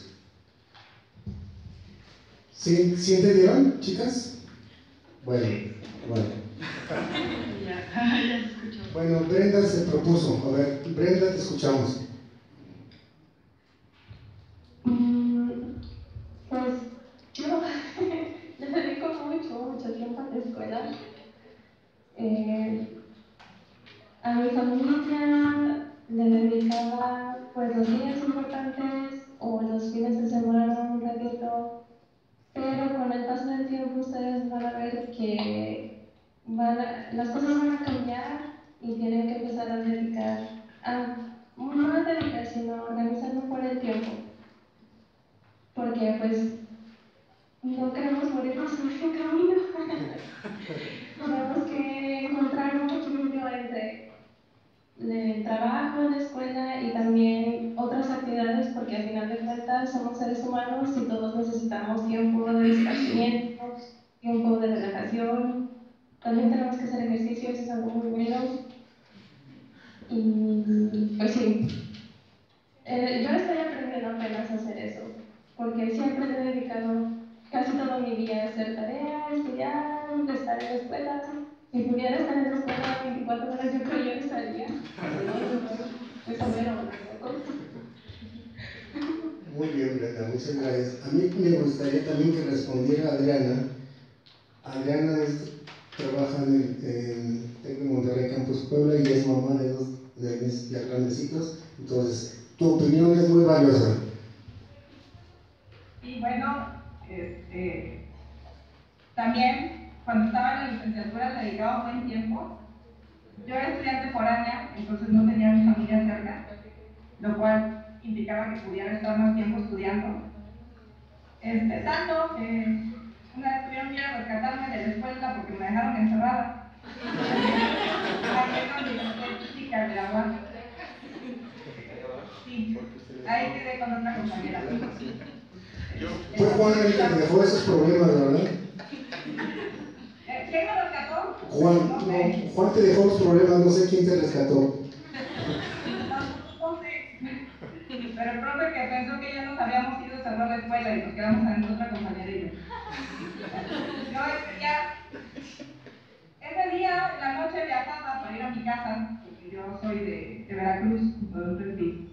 ¿Sí entendieron, chicas? Bueno. Ya se escuchó. Bueno, Brenda se propuso. A ver, Brenda, te escuchamos. Pues yo le dedico mucho tiempo a la escuela. A mi familia le dedicaba pues los días importantes o los fines de semana un ratito, pero con el paso del tiempo ustedes van a ver que las cosas van a cambiar y tienen que empezar a dedicar, no a dedicar, sino a organizar mejor el tiempo, porque pues no queremos morirnos en el camino. Tenemos que encontrar un equilibrio entre el trabajo, la escuela y también otras actividades, porque al final de cuentas somos seres humanos y todos necesitamos tiempo de esparcimiento, tiempo de relajación. También tenemos que hacer ejercicios, es algo muy bueno. Y pues sí, yo estoy aprendiendo apenas a hacer eso, porque siempre he dedicado casi todo mi día a hacer tareas, estudiar, estar en la escuela. Si pudiera estar en la escuela 24 horas, yo creo que yo estaría. Eso me lo Muy bien, Brenda, muchas gracias. A mí me gustaría también que respondiera Adriana. Adriana trabaja en Tec de Monterrey Campus Puebla y es mamá de 2 nenes ya grandecitos. Entonces, tu opinión es muy valiosa. Y bueno, también cuando estaba en la licenciatura le dedicaba un buen tiempo. Yo era estudiante foránea, entonces no tenía a mi familia cerca, lo cual indicaba que pudiera estar más tiempo estudiando. Tanto que una vez tuvieron que ir a rescatarme de la escuela porque me dejaron encerrada. Ahí es donde yo física de la UAS. Sí, ahí quedé con otra compañera. Fue Juan el que me dejó esos problemas, ¿verdad? ¿Quién me rescató? Juan, no, Juan te dejó los problemas, no sé quién te rescató. No sé. Pero el profe que pensó que ya nos habíamos ido cerró la escuela y nos quedamos en otra compañera y yo. Ese día, en la noche, viajaba para ir a mi casa, porque yo soy de Veracruz, entonces sí.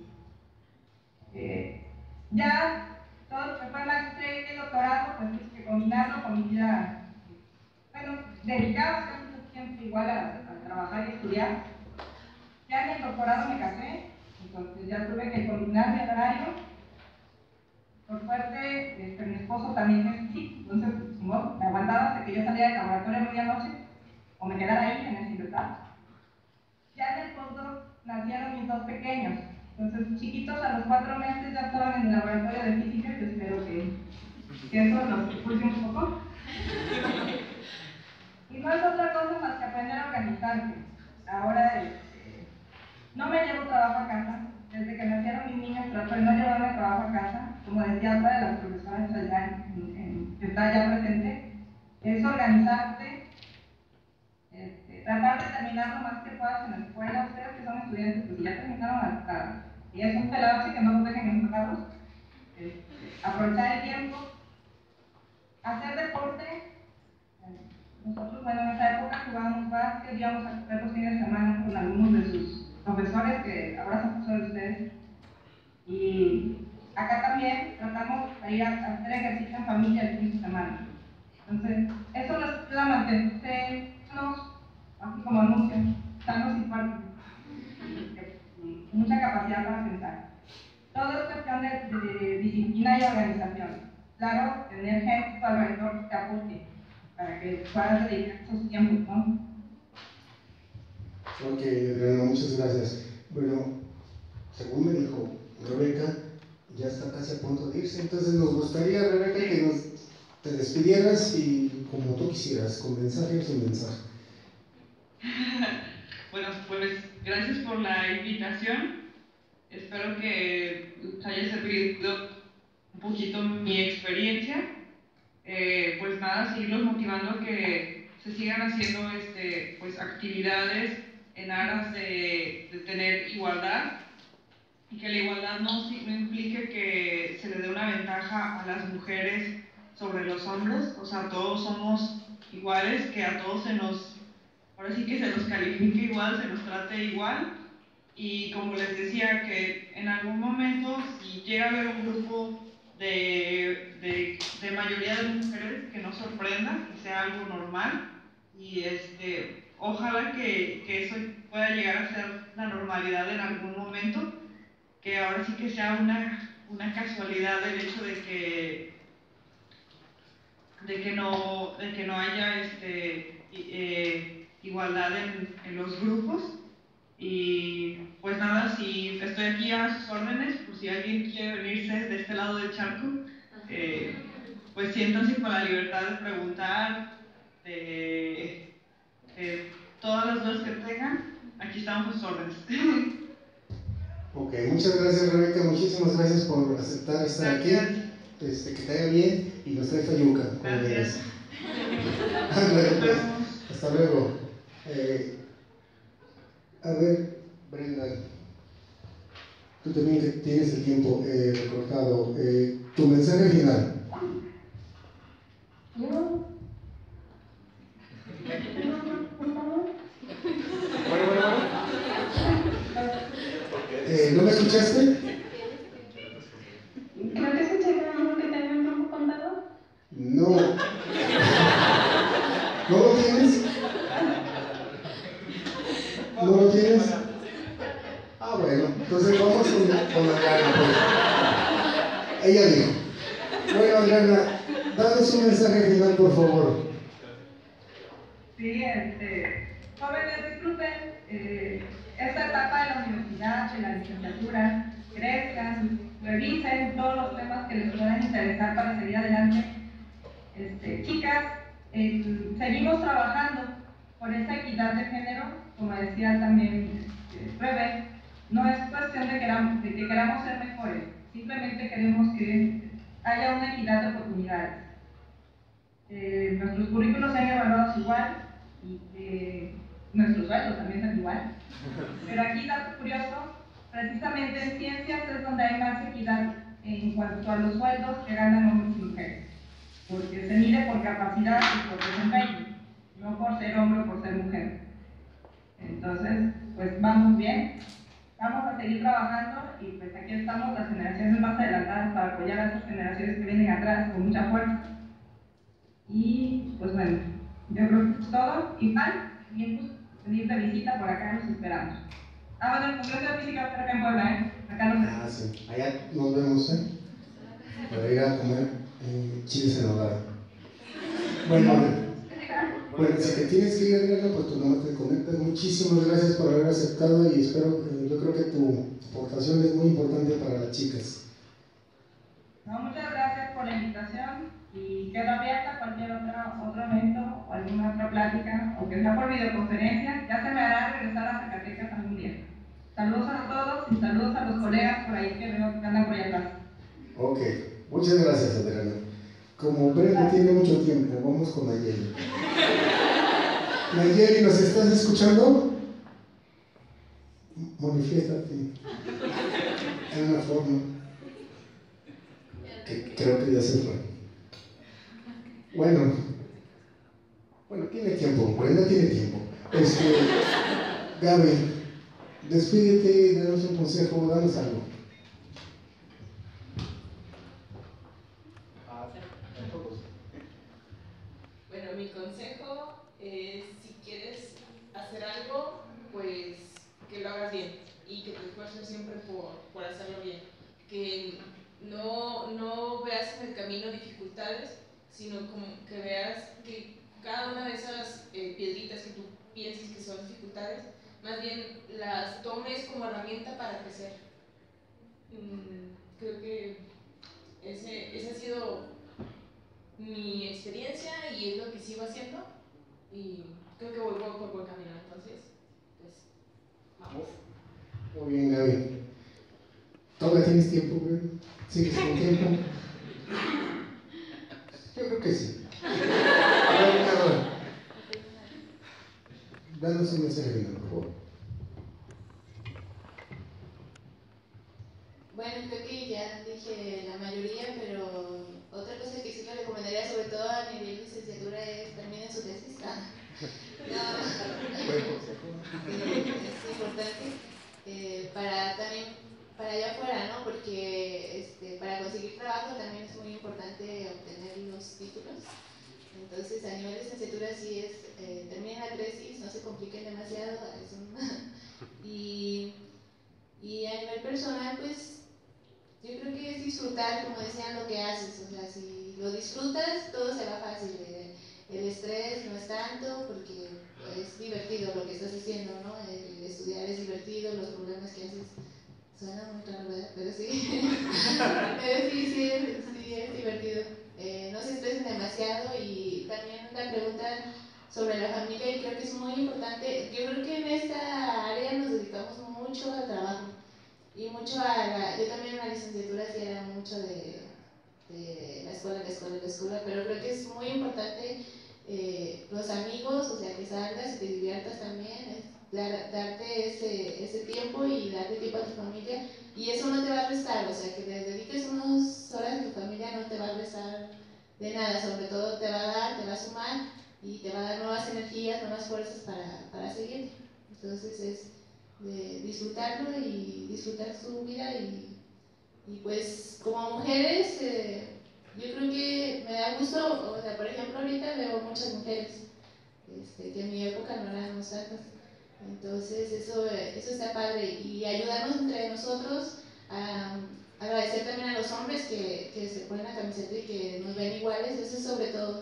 Ya todo lo que fue maestría y doctorado, pues tuve que combinarlo con mi vida, bueno, dedicaba casi todo el tiempo igual a trabajar y estudiar. Ya en el doctorado me casé, entonces ya tuve que combinar mi horario. Por suerte, mi esposo también es sí, entonces no, me aguantaba hasta que yo salía del laboratorio a medianoche o me quedara ahí en el cibertal. Ya en el postdoc nacieron mis dos pequeños, entonces chiquitos a los 4 meses ya estaban en el laboratorio de física. Yo espero que eso los impulse un poco. Y no es otra cosa más que aprender a organizarse. Ahora no me llevo trabajo a casa. Desde que nacieron mis niños trato de no llevarme trabajo a casa. Como decía otra de las profesoras allá que está ya presente, es organizarte, tratar de terminar lo más que puedas en la escuela. Ustedes que son estudiantes, pues ya terminaron hasta, y es un pelado que no los dejen enfocados. Aprovechar el tiempo, hacer deporte. Nosotros, bueno, en esa época jugábamos básquet, íbamos a correr los fines de semana con algunos de sus profesores, que ahora son profesores de ustedes. Y acá también tratamos de ir a hacer ejercicio en familia el fin de semana. Entonces, eso nos ayuda a mantenernos, así como anuncio, sanos y fuertes, mucha capacidad para pensar. Todo es cuestión de disciplina y organización. Claro, tener gente a tu alrededor que te apoye para que puedas dedicar esos tiempos, ¿no? Ok, Adriana, muchas gracias. Bueno, según me dijo Rebeca, ya está casi a punto de irse, entonces nos gustaría, Rebeca, que te despidieras y como tú quisieras, con mensaje o sin mensaje. Bueno, pues gracias por la invitación. Espero que os haya servido un poquito mi experiencia. Pues nada, seguirlos motivando a que se sigan haciendo pues actividades en aras de tener igualdad, y que la igualdad no implique que se le dé una ventaja a las mujeres sobre los hombres. O sea, todos somos iguales, que a todos ahora sí que se nos califique igual, se nos trate igual. Y como les decía, que en algún momento, si llega a haber un grupo de mayoría de mujeres, que no sorprenda, que sea algo normal, y ojalá que eso pueda llegar a ser la normalidad en algún momento, que ahora sí que sea una casualidad el hecho de que no haya igualdad en los grupos. Y pues nada, si estoy aquí a sus órdenes, por si alguien quiere venirse de este lado del charco, pues siéntanse con la libertad de preguntar, de todas las dudas que tengan, aquí estamos a sus órdenes. Ok, muchas gracias, Rebeca, muchísimas gracias por aceptar estar aquí, que te vaya bien y nos trae fayuca. Gracias. Pues, hasta luego. A ver, Brenda, tú también que tienes el tiempo recortado, tu mensaje final. Yo. ¿No me escuchaste? Creo que escuché que tenía un tiempo contado. No. ¿No lo tienes? ¿No lo tienes? Ah, bueno, entonces vamos con Adriana. Pues. Ella dijo. Bueno, Adriana, danos un mensaje final, por favor. Sí, jóvenes, disfruten esta etapa de la universidad, de la licenciatura, crezcan, revisen todos los temas que les puedan interesar para seguir adelante. Chicas, seguimos trabajando por esa equidad de género, como decía también Rebe. No es cuestión de que queramos ser mejores, simplemente queremos que haya una equidad de oportunidades. Nuestros currículos sean evaluados igual y nuestros sueldos también sean igual. Pero aquí, dato curioso, precisamente en ciencias es donde hay más equidad en cuanto a los sueldos que ganan hombres y mujeres, porque se mide por capacidad y por desempeño, no por ser hombre o por ser mujer. Entonces, pues vamos bien, vamos a seguir trabajando y pues aquí estamos las generaciones más adelantadas para apoyar a esas generaciones que vienen atrás con mucha fuerza. Y pues bueno, yo creo que es todo. Igual, venir de visita por acá, los esperamos. Bueno, el Congreso de Física está acá en Puebla, acá nos vemos. Sí, allá nos vemos, para ir a comer chiles en nogada. Bueno, si te tienes que ir, Adriana, pues tú nomás te conectas. Muchísimas gracias por haber aceptado y espero, yo creo que tu aportación es muy importante para las chicas. No, muchas gracias por la invitación y quedo abierta a cualquier otro evento o alguna otra plática, o que sea por videoconferencia. Ya se me hará regresar a Zacatecas algún día. Saludos a todos y saludos a los colegas por ahí que veo que andan por allá atrás. Ok, muchas gracias, Adriana. Como Brenda tiene mucho tiempo, vamos con Nayeli. Nayeli, ¿nos estás escuchando? Manifiéstate en una forma que creo que ya se fue. Bueno, tiene tiempo, Brenda tiene tiempo. Gaby, despídete, danos un consejo, danos algo. Bueno, mi consejo es, si quieres hacer algo, pues que lo hagas bien y que te esfuerces siempre por hacerlo bien. Que no veas en el camino dificultades, sino como que veas que cada una de esas piedritas que tú pienses que son dificultades, más bien las tomes como herramienta para crecer. Creo que esa ha sido mi experiencia y es lo que sigo haciendo y creo que voy por buen camino. Entonces, pues, vamos. Muy bien, Gaby. ¿Todavía tienes tiempo, güey? ¿Sigues con tiempo? Yo creo que sí. Danos un mensaje final, por favor. Bueno, creo que ya dije la mayoría, pero otra cosa que sí me recomendaría, sobre todo a nivel de licenciatura, es terminen su tesis. Es importante para allá afuera, ¿no? Porque para conseguir trabajo también es muy importante obtener los títulos. Entonces, a nivel de licenciatura sí es, terminen la tesis, no se compliquen demasiado. Y a nivel personal, pues, yo creo que es disfrutar, como decían, lo que haces. O sea, si lo disfrutas, todo se va fácil. El estrés no es tanto, porque es divertido lo que estás haciendo, ¿no? El estudiar es divertido, los problemas que haces suena muy raro, ¿verdad? Pero sí. sí, es divertido. No se estresen demasiado y también la pregunta sobre la familia, y creo que es muy importante. Yo creo que en esta área nos dedicamos mucho al trabajo y mucho yo también en la licenciatura sí era mucho de la escuela, pero creo que es muy importante los amigos, o sea, que salgas y te diviertas también, darte ese tiempo y darte tiempo a tu familia, y eso no te va a restar, o sea, que te dediques unas horas a tu familia no te va a restar de nada, sobre todo te va a dar, te va a sumar y te va a dar nuevas energías, nuevas fuerzas para seguir. Entonces es de disfrutarlo y disfrutar su vida y pues como mujeres yo creo que me da gusto, o sea, por ejemplo ahorita veo muchas mujeres que en mi época no éramos tantas, entonces eso está padre y ayudarnos entre nosotros a agradecer también a los hombres que se ponen la camiseta y que nos ven iguales, eso es sobre todo,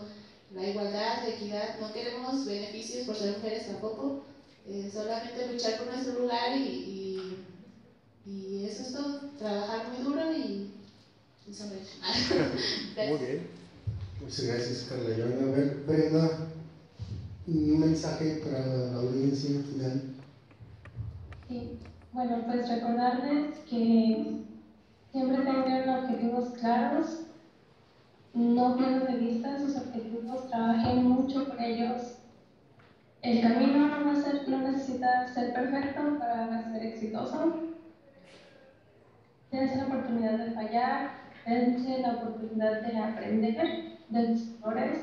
la igualdad, la equidad. No queremos beneficios por ser mujeres tampoco, solamente luchar por nuestro lugar y eso es todo, trabajar muy duro y sonreír. Muy bien. Muchas gracias, Carla. Y a ver, Brenda, un mensaje para la audiencia final. Sí, bueno, pues recordarles que siempre tengan objetivos claros, no pierdan de vista sus objetivos, trabajen mucho por ellos. El camino no necesita ser perfecto para ser exitoso. Dense la oportunidad de fallar, dense la oportunidad de aprender de sus errores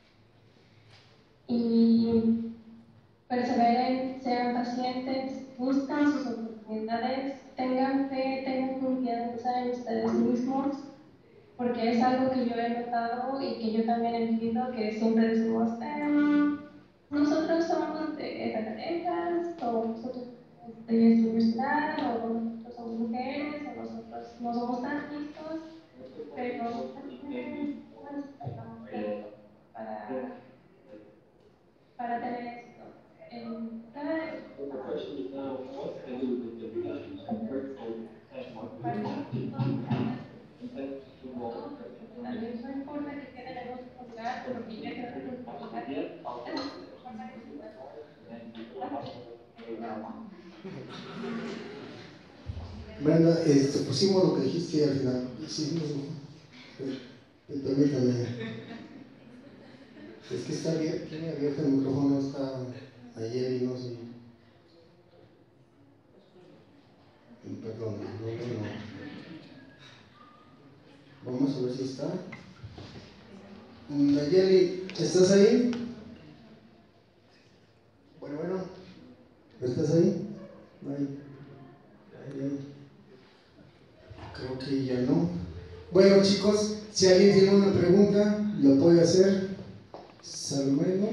y perseveren, sean pacientes, buscan sus oportunidades, tengan fe, tengan confianza en ustedes mismos, porque es algo que yo he notado y que yo también he vivido, que siempre decimos, nosotros somos de Zacatecas, o nosotros de esta universidad, o nosotros somos mujeres, o nosotros no somos tan listos, pero también necesitamos para tener éxito. También no importa que queden en otro lugar, pero que ya queden en otro lugar. Brenda, pusimos lo que dijiste al final. Sí, permítame. Es que está bien, tiene abierto el micrófono, está ayer y no sé. Perdón, no. Vamos a ver si está. Nayeli, ¿estás ahí? Bueno, ¿estás ahí? Ahí. Creo que ya no. Bueno, chicos, si alguien tiene una pregunta, lo puede hacer. Salomé,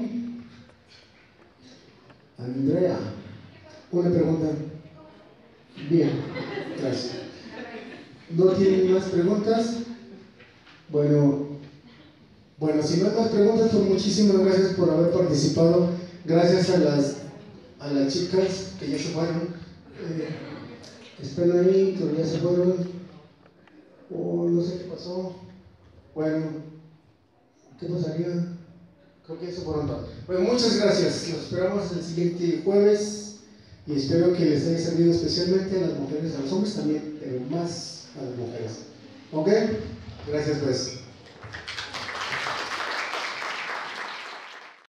Andrea, una pregunta. Bien, gracias. ¿No tienen más preguntas? Bueno, si no hay más preguntas, pues muchísimas gracias por haber participado. Gracias a las chicas que ya se fueron. Están ahí, que ya se fueron. No sé qué pasó. Bueno, ¿qué pasaría? Creo que eso fueron todos. Bueno, muchas gracias. Los esperamos el siguiente jueves y espero que les haya servido especialmente a las mujeres, a los hombres también, pero más a las mujeres. ¿Ok? Gracias, pues.